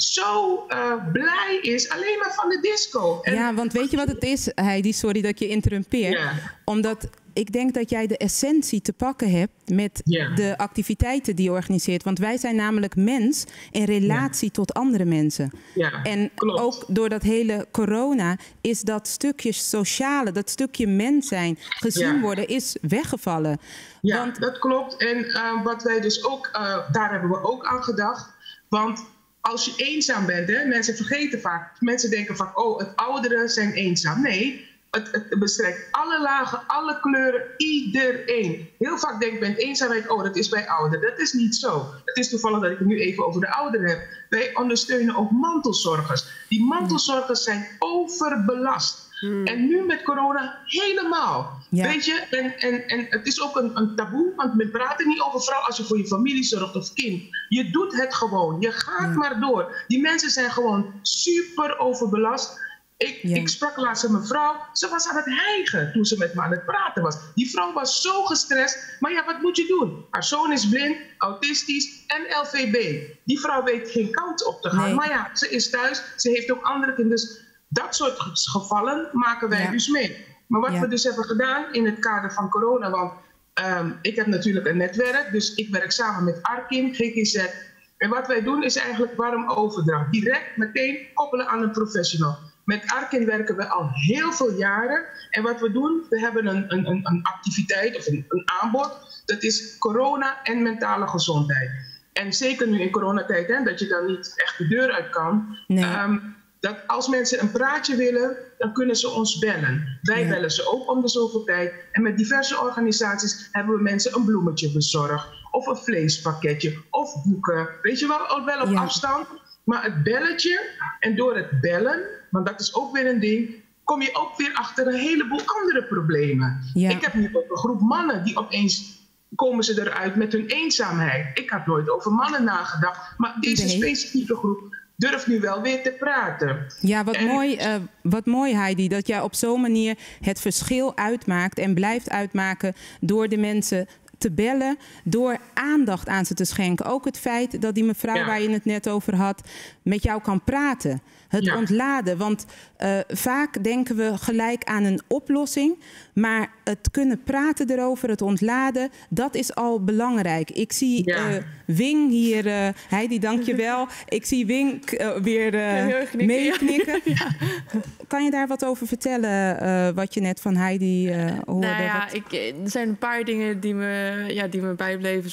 zo blij is, alleen maar van de disco. Ja, want weet je wat het is, Heidi? Sorry dat je interrumpeert. Ja. Omdat ik denk dat jij de essentie te pakken hebt met de activiteiten die je organiseert. Want wij zijn namelijk mens in relatie tot andere mensen. Ja, en klopt. Ook door dat hele corona is dat stukje sociale, dat stukje mens zijn, gezien worden, is weggevallen. Ja, want dat klopt. En wat wij dus ook, daar hebben we ook aan gedacht. Want als je eenzaam bent, mensen vergeten vaak. Mensen denken vaak, het ouderen zijn eenzaam. Nee, het bestrekt alle lagen, alle kleuren, iedereen. Heel vaak denk ik bij eenzaamheid, dat is bij ouderen. Dat is niet zo. Het is toevallig dat ik het nu even over de ouderen heb. Wij ondersteunen ook mantelzorgers. Die mantelzorgers zijn overbelast. En nu met corona helemaal. Ja. Weet je, en het is ook een taboe, want men praat er niet over, vooral als je voor je familie zorgt of kind. Je doet het gewoon, je gaat maar door. Die mensen zijn gewoon super overbelast. Ik sprak laatst een mevrouw, ze was aan het hijgen toen ze met me aan het praten was. Die vrouw was zo gestrest, maar wat moet je doen? Haar zoon is blind, autistisch en LVB. Die vrouw weet geen kant op te gaan. Nee. Maar ze is thuis, ze heeft ook andere kinderen. Dus dat soort gevallen maken wij dus mee. Maar wat we dus hebben gedaan in het kader van corona, want ik heb natuurlijk een netwerk, dus ik werk samen met Arkin, GGZ. En wat wij doen is eigenlijk warm overdracht. Direct meteen koppelen aan een professional. Met Arkin werken we al heel veel jaren. En wat we doen, we hebben een activiteit of een aanbod. Dat is corona en mentale gezondheid. En zeker nu in coronatijd, dat je dan niet echt de deur uit kan. Nee. Dat als mensen een praatje willen, dan kunnen ze ons bellen. Wij bellen ze ook om de zoveel tijd. En met diverse organisaties hebben we mensen een bloemetje bezorgd. Of een vleespakketje. Of boeken. Weet je wel op afstand. Maar het belletje, en door het bellen, want dat is ook weer een ding, kom je ook weer achter een heleboel andere problemen. Ja. Ik heb nu ook een groep mannen die opeens komen ze eruit met hun eenzaamheid. Ik had nooit over mannen nagedacht. Maar deze specifieke groep durft nu wel weer te praten. Ja, wat mooi Heidi, dat jij op zo'n manier het verschil uitmaakt en blijft uitmaken door de mensen te bellen door aandacht aan ze te schenken. Ook het feit dat die mevrouw waar je het net over had met jou kan praten. Het ontladen, want vaak denken we gelijk aan een oplossing, maar het kunnen praten erover, het ontladen, dat is al belangrijk. Ik zie Wing hier, Heidi, dank je wel. Ik zie Wing weer meeknikken. Ja. Kan je daar wat over vertellen, wat je net van Heidi hoorde? Nou ja, er zijn een paar dingen die me bijbleven.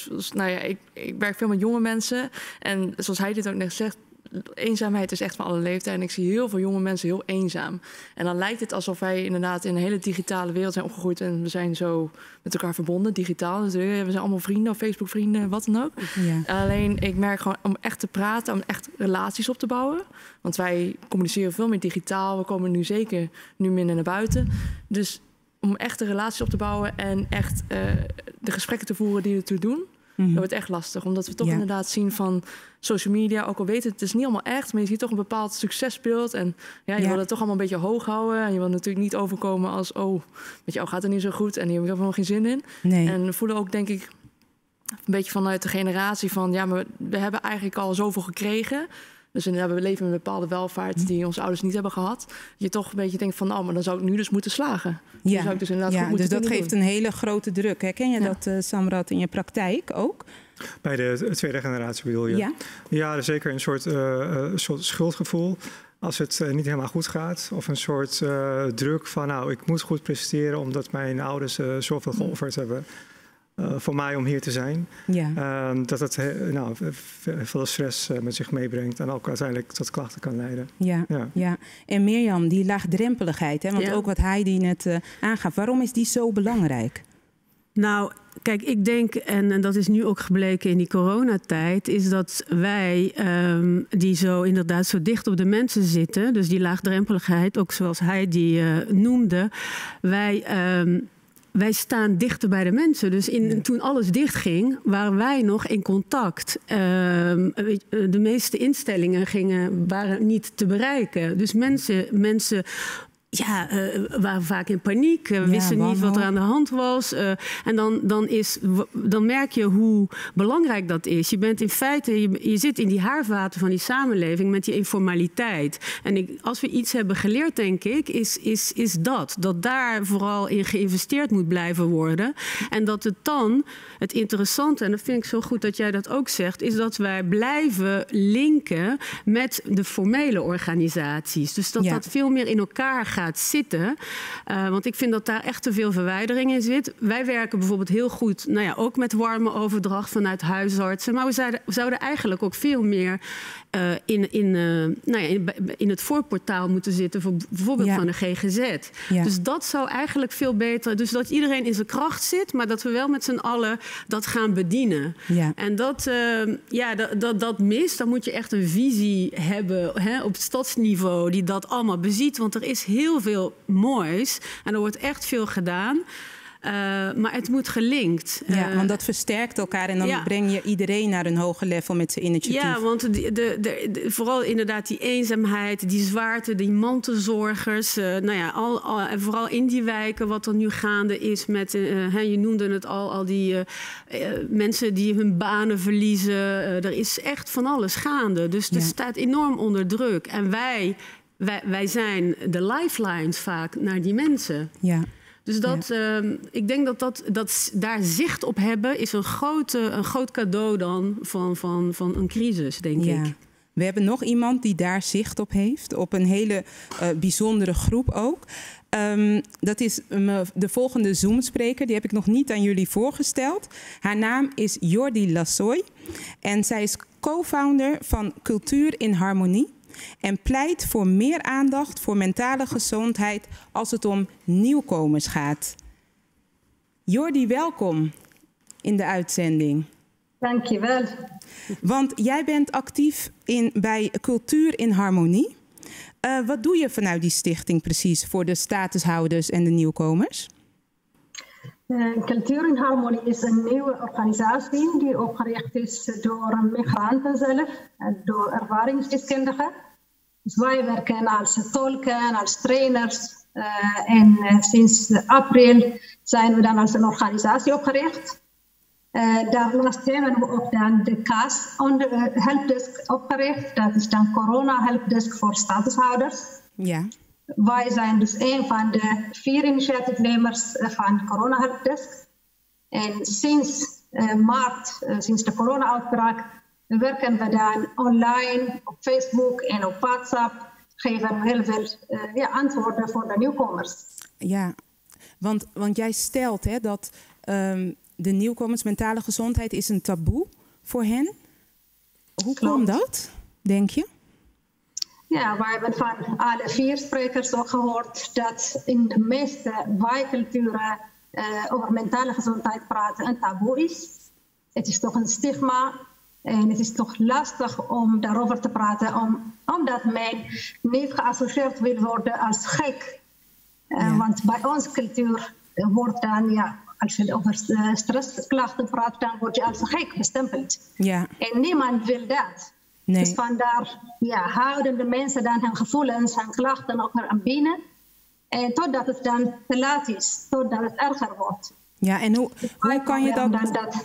Ik werk veel met jonge mensen en zoals Heidi het ook net zegt, eenzaamheid is echt van alle leeftijden. En ik zie heel veel jonge mensen heel eenzaam. En dan lijkt het alsof wij inderdaad in een hele digitale wereld zijn opgegroeid en we zijn zo met elkaar verbonden, digitaal. Dus we zijn allemaal vrienden, Facebook vrienden, wat dan ook. Ja. Alleen ik merk gewoon om echt te praten, om echt relaties op te bouwen. Want wij communiceren veel meer digitaal. We komen nu minder naar buiten. Dus om echt de relaties op te bouwen en echt de gesprekken te voeren die ertoe doen. Dat wordt echt lastig, omdat we toch inderdaad zien van social media, ook al weten het is niet allemaal echt, maar je ziet toch een bepaald succesbeeld en je wil het toch allemaal een beetje hoog houden en je wil natuurlijk niet overkomen als gaat het niet zo goed en hier heb ik helemaal geen zin in. Nee. En we voelen ook, denk ik, een beetje vanuit de generatie van maar we hebben eigenlijk al zoveel gekregen. Dus inderdaad, we leven in een bepaalde welvaart die onze ouders niet hebben gehad. Je toch een beetje denkt van, maar dan zou ik nu dus moeten slagen. Ja, zou ik dus inderdaad goed moeten dat geeft doen. een hele grote druk. Herken je dat, Samrat, in je praktijk ook? Bij de tweede generatie bedoel je? Ja, zeker een soort schuldgevoel. Als het niet helemaal goed gaat. Of een soort druk van, ik moet goed presteren omdat mijn ouders zoveel geofferd hebben. Voor mij om hier te zijn. Ja. Dat het veel stress met zich meebrengt en ook uiteindelijk tot klachten kan leiden. Ja. En Mirjam, die laagdrempeligheid, hè? Want ook wat Heidi net aangaf, waarom is die zo belangrijk? Nou, kijk, ik denk, en dat is nu ook gebleken in die coronatijd, is dat wij die inderdaad zo dicht op de mensen zitten, dus die laagdrempeligheid, ook zoals Heidi noemde, wij staan dichter bij de mensen. Dus toen alles dichtging, waren wij nog in contact. De meeste instellingen waren niet te bereiken. Dus mensen waren vaak in paniek, wisten niet wat er aan de hand was. En dan merk je hoe belangrijk dat is. Je bent in feite, je zit in die haarvaten van die samenleving met die informaliteit. En als we iets hebben geleerd, denk ik, is dat daar vooral in geïnvesteerd moet blijven worden. En dat het interessante, en dat vind ik zo goed dat jij dat ook zegt, is dat wij blijven linken met de formele organisaties. Dus dat veel meer in elkaar gaat zitten. Want ik vind dat daar echt te veel verwijdering in zit. Wij werken bijvoorbeeld heel goed, ook met warme overdracht vanuit huisartsen. Maar we zouden eigenlijk ook veel meer in het voorportaal moeten zitten, bijvoorbeeld van de GGZ. Ja. Dus dat zou eigenlijk veel beter. Dus dat iedereen in zijn kracht zit, maar dat we wel met z'n allen dat gaan bedienen. Ja. En dat mist. Dan moet je echt een visie hebben op het stadsniveau die dat allemaal beziet. Want er is heel veel moois en er wordt echt veel gedaan. Maar het moet gelinkt. Ja, want dat versterkt elkaar en dan breng je iedereen naar een hoger level met zijn initiatief. Ja, want vooral inderdaad die eenzaamheid, die zwaarte, die mantelzorgers. En vooral in die wijken wat er nu gaande is met, je noemde het al die mensen die hun banen verliezen. Er is echt van alles gaande. Dus het staat enorm onder druk. En wij zijn de lifelines vaak naar die mensen. Ja. Dus ik denk dat daar zicht op hebben is een groot cadeau dan van een crisis, denk ik. We hebben nog iemand die daar zicht op heeft, op een hele bijzondere groep ook. Dat is de volgende Zoom-spreker, die heb ik nog niet aan jullie voorgesteld. Haar naam is Jordi Lassoy en zij is co-founder van Cultuur in Harmonie. En pleit voor meer aandacht voor mentale gezondheid als het om nieuwkomers gaat. Jordi, welkom in de uitzending. Dank je wel. Want jij bent actief bij Cultuur in Harmonie. Wat doe je vanuit die stichting precies voor de statushouders en de nieuwkomers? Cultuur in Harmonie is een nieuwe organisatie die opgericht is door migranten zelf, door ervaringsdeskundigen. Dus wij werken als tolken, als trainers en sinds april zijn we dan als een organisatie opgericht. Daarnaast hebben we ook dan de CAS helpdesk opgericht. Dat is dan corona helpdesk voor statushouders. Ja. Wij zijn dus een van de 4 initiatiefnemers van corona helpdesk. En sinds maart, sinds de corona-uitbraak, werken we dan online op Facebook en op WhatsApp. Geven we heel veel antwoorden voor de nieuwkomers. Ja, want jij stelt dat de nieuwkomers mentale gezondheid is een taboe voor hen. Hoe komt dat, denk je? Ja, we hebben van alle 4 sprekers ook gehoord dat in de meeste wij-culturen over mentale gezondheid praten een taboe is. Het is toch een stigma en het is toch lastig om daarover te praten, omdat men niet geassocieerd wil worden als gek. Want bij onze cultuur wordt dan, als je over stressklachten praat, dan word je als gek bestempeld. Ja. En niemand wil dat. Nee. Dus vandaar houden de mensen dan hun gevoelens, hun klachten ook naar binnen. En totdat het dan te laat is, totdat het erger wordt. Ja, en hoe kan je dat...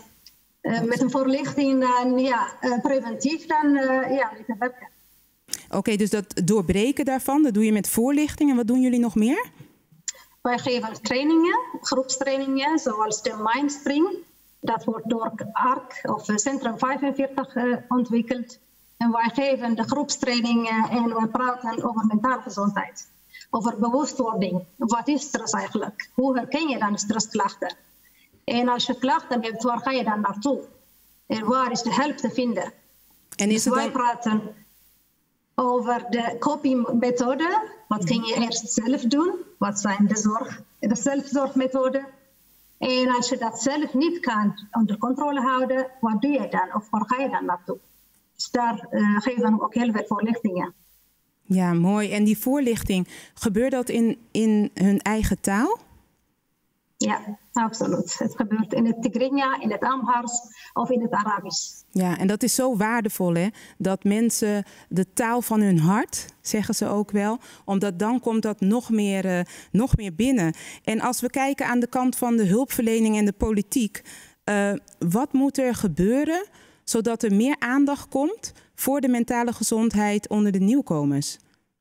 met een voorlichting dan, preventief dan mee te werken. Oké, dus dat doorbreken daarvan, dat doe je met voorlichting. En wat doen jullie nog meer? Wij geven trainingen, groepstrainingen, zoals de Mindspring. Dat wordt door ARC of Centrum 45 ontwikkeld. En wij geven de groepstrainingen en we praten over mentale gezondheid. Over bewustwording. Wat is stress eigenlijk? Hoe herken je dan stressklachten? En als je klachten hebt, waar ga je dan naartoe? En waar is de hulp te vinden? En dus wij praten over de coping-methode. Wat kun je eerst zelf doen? Wat zijn de zelfzorgmethoden? En als je dat zelf niet kan onder controle houden, wat doe je dan? Of waar ga je dan naartoe? Dus daar geven we ook heel veel voorlichtingen. Ja, mooi. En die voorlichting, gebeurt dat in hun eigen taal? Ja, absoluut. Het gebeurt in het Tigrinya, in het Amhars of in het Arabisch. Ja, en dat is zo waardevol, hè? Dat mensen de taal van hun hart, zeggen ze ook wel, omdat dan komt dat nog meer binnen. En als we kijken aan de kant van de hulpverlening en de politiek, wat moet er gebeuren zodat er meer aandacht komt voor de mentale gezondheid onder de nieuwkomers?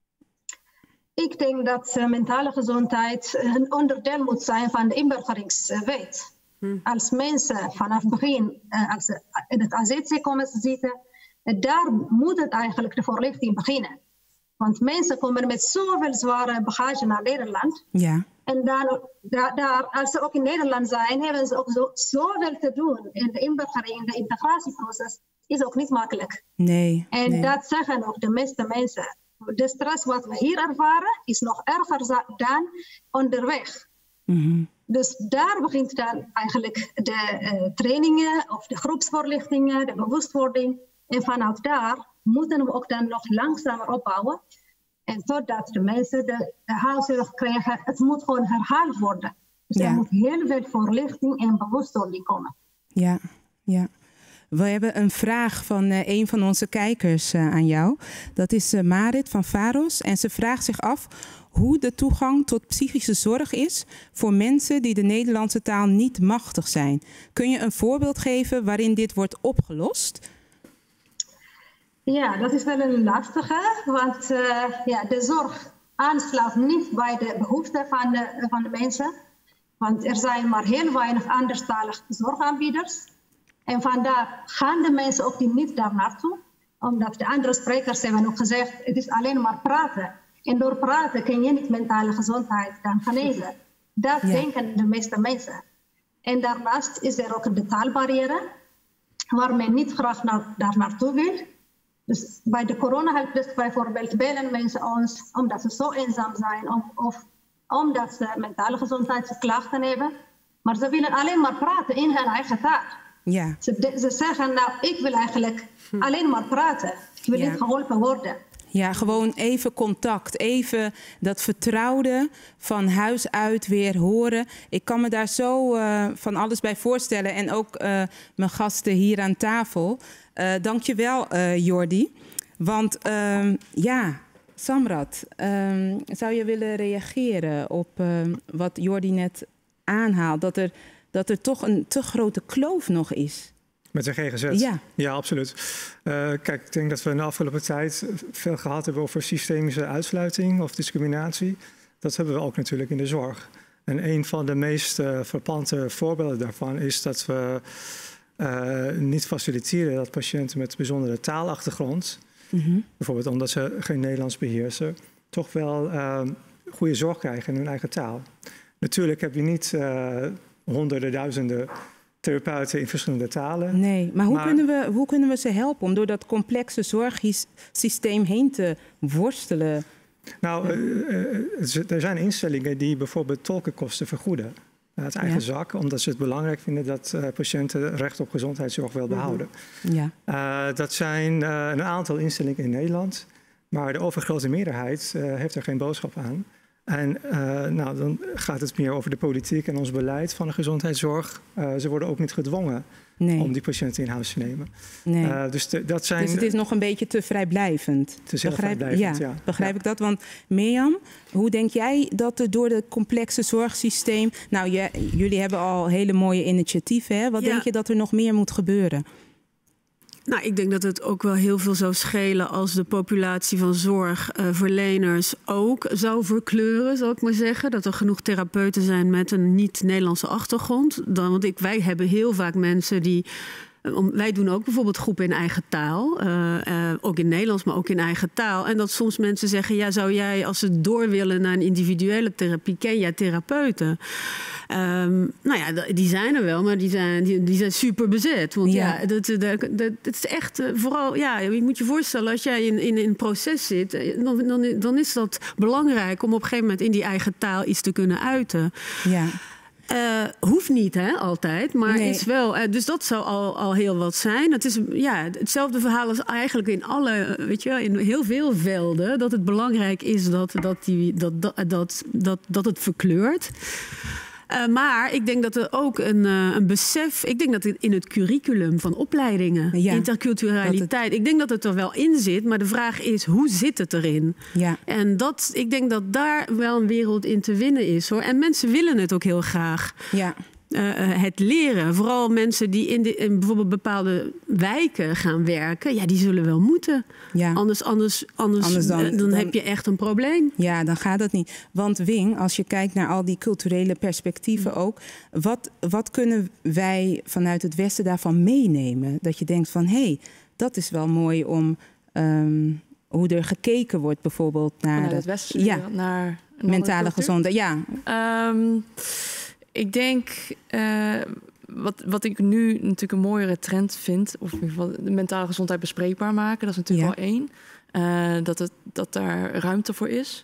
Ik denk dat mentale gezondheid een onderdeel moet zijn van de inburgeringswet. Als mensen vanaf het begin als ze in het AZC komen te zitten, daar moet het eigenlijk de voorlichting beginnen. Want mensen komen met zoveel zware bagage naar Nederland. Ja. En daar, als ze ook in Nederland zijn, hebben ze ook zoveel te doen. En de inburgering, de integratieproces is ook niet makkelijk. Nee. En dat zeggen ook de meeste mensen. De stress wat we hier ervaren is nog erger dan onderweg. Mm-hmm. Dus daar begint dan eigenlijk de trainingen of de groepsvoorlichtingen, de bewustwording. En vanuit daar moeten we ook dan nog langzamer opbouwen. En totdat de mensen de huiszorg krijgen, het moet gewoon herhaald worden. Dus er moet heel veel voorlichting en bewustwording komen. Ja, ja. We hebben een vraag van een van onze kijkers aan jou. Dat is Marit van Faros. En ze vraagt zich af hoe de toegang tot psychische zorg is voor mensen die de Nederlandse taal niet machtig zijn. Kun je een voorbeeld geven waarin dit wordt opgelost? Ja, dat is wel een lastige. Want de zorg aansluit niet bij de behoeften van de mensen. Want er zijn maar heel weinig anderstalige zorgaanbieders. En vandaar gaan de mensen ook niet daar naartoe. Omdat de andere sprekers hebben ook gezegd, het is alleen maar praten. En door praten kun je niet mentale gezondheid dan genezen. Dat denken de meeste mensen. En daarnaast is er ook een taalbarrière, waar men niet graag daar naartoe wil. Dus bij de corona-helpdesk bijvoorbeeld bellen mensen ons omdat ze zo eenzaam zijn of omdat ze mentale gezondheidsklachten hebben. Maar ze willen alleen maar praten in hun eigen taal. Ja. Ze zeggen, nou, ik wil eigenlijk alleen maar praten. Ik wil niet geholpen worden. Ja, gewoon even contact. Even dat vertrouwde van huis uit weer horen. Ik kan me daar zo van alles bij voorstellen. En ook mijn gasten hier aan tafel. Dank je wel, Jordi. Want Samrat, zou je willen reageren op wat Jordi net aanhaalt? Dat er dat er toch een te grote kloof nog is. Met een GGZ? Ja. Ja, absoluut. Kijk, ik denk dat we in de afgelopen tijd veel gehad hebben over systemische uitsluiting of discriminatie. Dat hebben we ook natuurlijk in de zorg. En een van de meest frappante voorbeelden daarvan is dat we niet faciliteren dat patiënten met een bijzondere taalachtergrond, bijvoorbeeld omdat ze geen Nederlands beheersen, toch wel goede zorg krijgen in hun eigen taal. Natuurlijk heb je niet honderden, duizenden therapeuten in verschillende talen. Nee, maar hoe kunnen we ze helpen om door dat complexe zorgsysteem heen te worstelen? Nou, er zijn instellingen die bijvoorbeeld tolkenkosten vergoeden uit eigen zak, omdat ze het belangrijk vinden dat patiënten recht op gezondheidszorg wel behouden. Ja. Dat zijn een aantal instellingen in Nederland, maar de overgrote meerderheid heeft er geen boodschap aan. En dan gaat het meer over de politiek en ons beleid van de gezondheidszorg. Ze worden ook niet gedwongen om die patiënten in huis te nemen. Nee. Dus het is nog een beetje te vrijblijvend. Het is heel vrijblijvend, Begrijp ik dat? Want Mirjam, hoe denk jij dat er door het complexe zorgsysteem... Nou, jullie hebben al hele mooie initiatieven. Hè? Wat denk je dat er nog meer moet gebeuren? Nou, ik denk dat het ook wel heel veel zou schelen als de populatie van zorgverleners ook zou verkleuren, zal ik maar zeggen. Dat er genoeg therapeuten zijn met een niet-Nederlandse achtergrond. Want wij hebben heel vaak mensen die... Wij doen ook bijvoorbeeld groepen in eigen taal. Ook in Nederlands, maar ook in eigen taal. En dat soms mensen zeggen, ja, zou jij als ze door willen naar een individuele therapie, ken jij therapeuten? Nou ja, die zijn er wel, maar die zijn super bezet. Want dat is echt vooral... Ja, je moet je voorstellen, als jij in een proces zit, dan is dat belangrijk om op een gegeven moment in die eigen taal iets te kunnen uiten. Ja. Hoeft niet, hè, altijd, maar is wel. Dus dat zou al heel wat zijn. Het is hetzelfde verhaal als eigenlijk in alle, in heel veel velden, dat het belangrijk is dat het verkleurt. Maar ik denk dat er ook een besef... Ik denk dat het in het curriculum van opleidingen, interculturaliteit... Ik denk dat het er wel in zit, maar de vraag is, hoe zit het erin? Ja. En ik denk dat daar wel een wereld in te winnen is, hoor. En mensen willen het ook heel graag. Ja. Het leren. Vooral mensen die in bijvoorbeeld bepaalde wijken gaan werken. Ja, die zullen wel moeten. Ja. Anders dan heb je echt een probleem. Ja, dan gaat het niet. Want Wing, als je kijkt naar al die culturele perspectieven ook. Wat kunnen wij vanuit het Westen daarvan meenemen? Dat je denkt van, hé, dat is wel mooi om... hoe er gekeken wordt bijvoorbeeld naar... het Westen naar mentale gezondheid. Ja. Ik denk, wat ik nu natuurlijk een mooiere trend vind, of in ieder geval de mentale gezondheid bespreekbaar maken, dat is natuurlijk wel één. Dat daar ruimte voor is.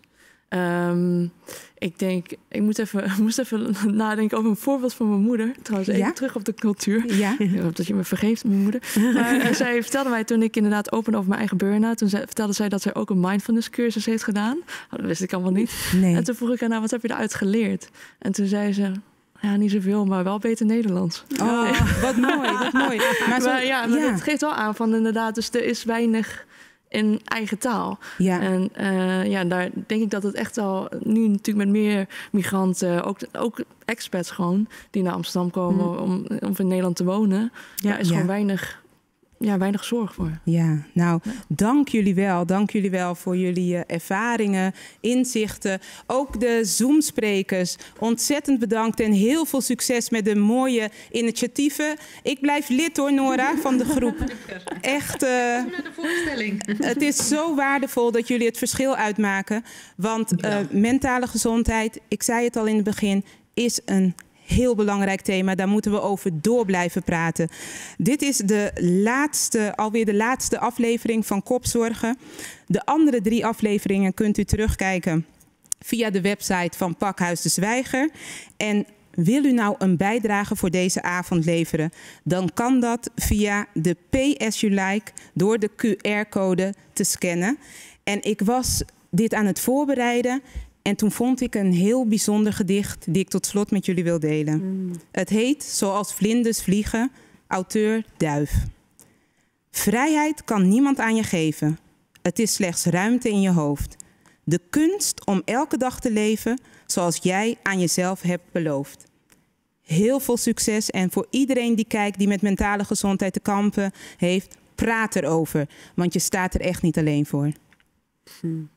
Ik denk, ik moest even nadenken over een voorbeeld van mijn moeder. Trouwens, even terug op de cultuur. Ja. Ik hoop dat je me vergeeft, mijn moeder. Maar zij vertelde mij toen ik inderdaad opende over mijn eigen burn-out. Toen vertelde zij dat zij ook een mindfulness cursus heeft gedaan. Dat wist ik allemaal niet. Nee. En toen vroeg ik haar, wat heb je eruit geleerd? En toen zei ze... Ja, niet zoveel, maar wel beter Nederlands. Oh, wat mooi, wat mooi. Maar het geeft wel aan van inderdaad, dus er is weinig in eigen taal. Ja. En daar denk ik dat het echt al nu natuurlijk met meer migranten, ook expats gewoon, die naar Amsterdam komen om in Nederland te wonen. Ja, is gewoon weinig zorg voor. Ja, nou, dank jullie wel. Dank jullie wel voor jullie ervaringen, inzichten. Ook de Zoom-sprekers, ontzettend bedankt en heel veel succes met de mooie initiatieven. Ik blijf lid hoor, Nora, van de groep. Echt, naar de voorstelling. Het is zo waardevol dat jullie het verschil uitmaken. Want mentale gezondheid, ik zei het al in het begin, is een heel belangrijk thema. Daar moeten we over door blijven praten. Dit is alweer de laatste aflevering van Kopzorgen. De andere 3 afleveringen kunt u terugkijken via de website van Pakhuis de Zwijger. En wil u nou een bijdrage voor deze avond leveren, dan kan dat via de Pay As You Like door de QR-code te scannen. En ik was dit aan het voorbereiden en toen vond ik een heel bijzonder gedicht die ik tot slot met jullie wil delen. Het heet Zoals vlinders vliegen, auteur Duif. Vrijheid kan niemand aan je geven. Het is slechts ruimte in je hoofd. De kunst om elke dag te leven zoals jij aan jezelf hebt beloofd. heel veel succes. En voor iedereen die kijkt, die met mentale gezondheid te kampen heeft, praat erover. Want je staat er echt niet alleen voor.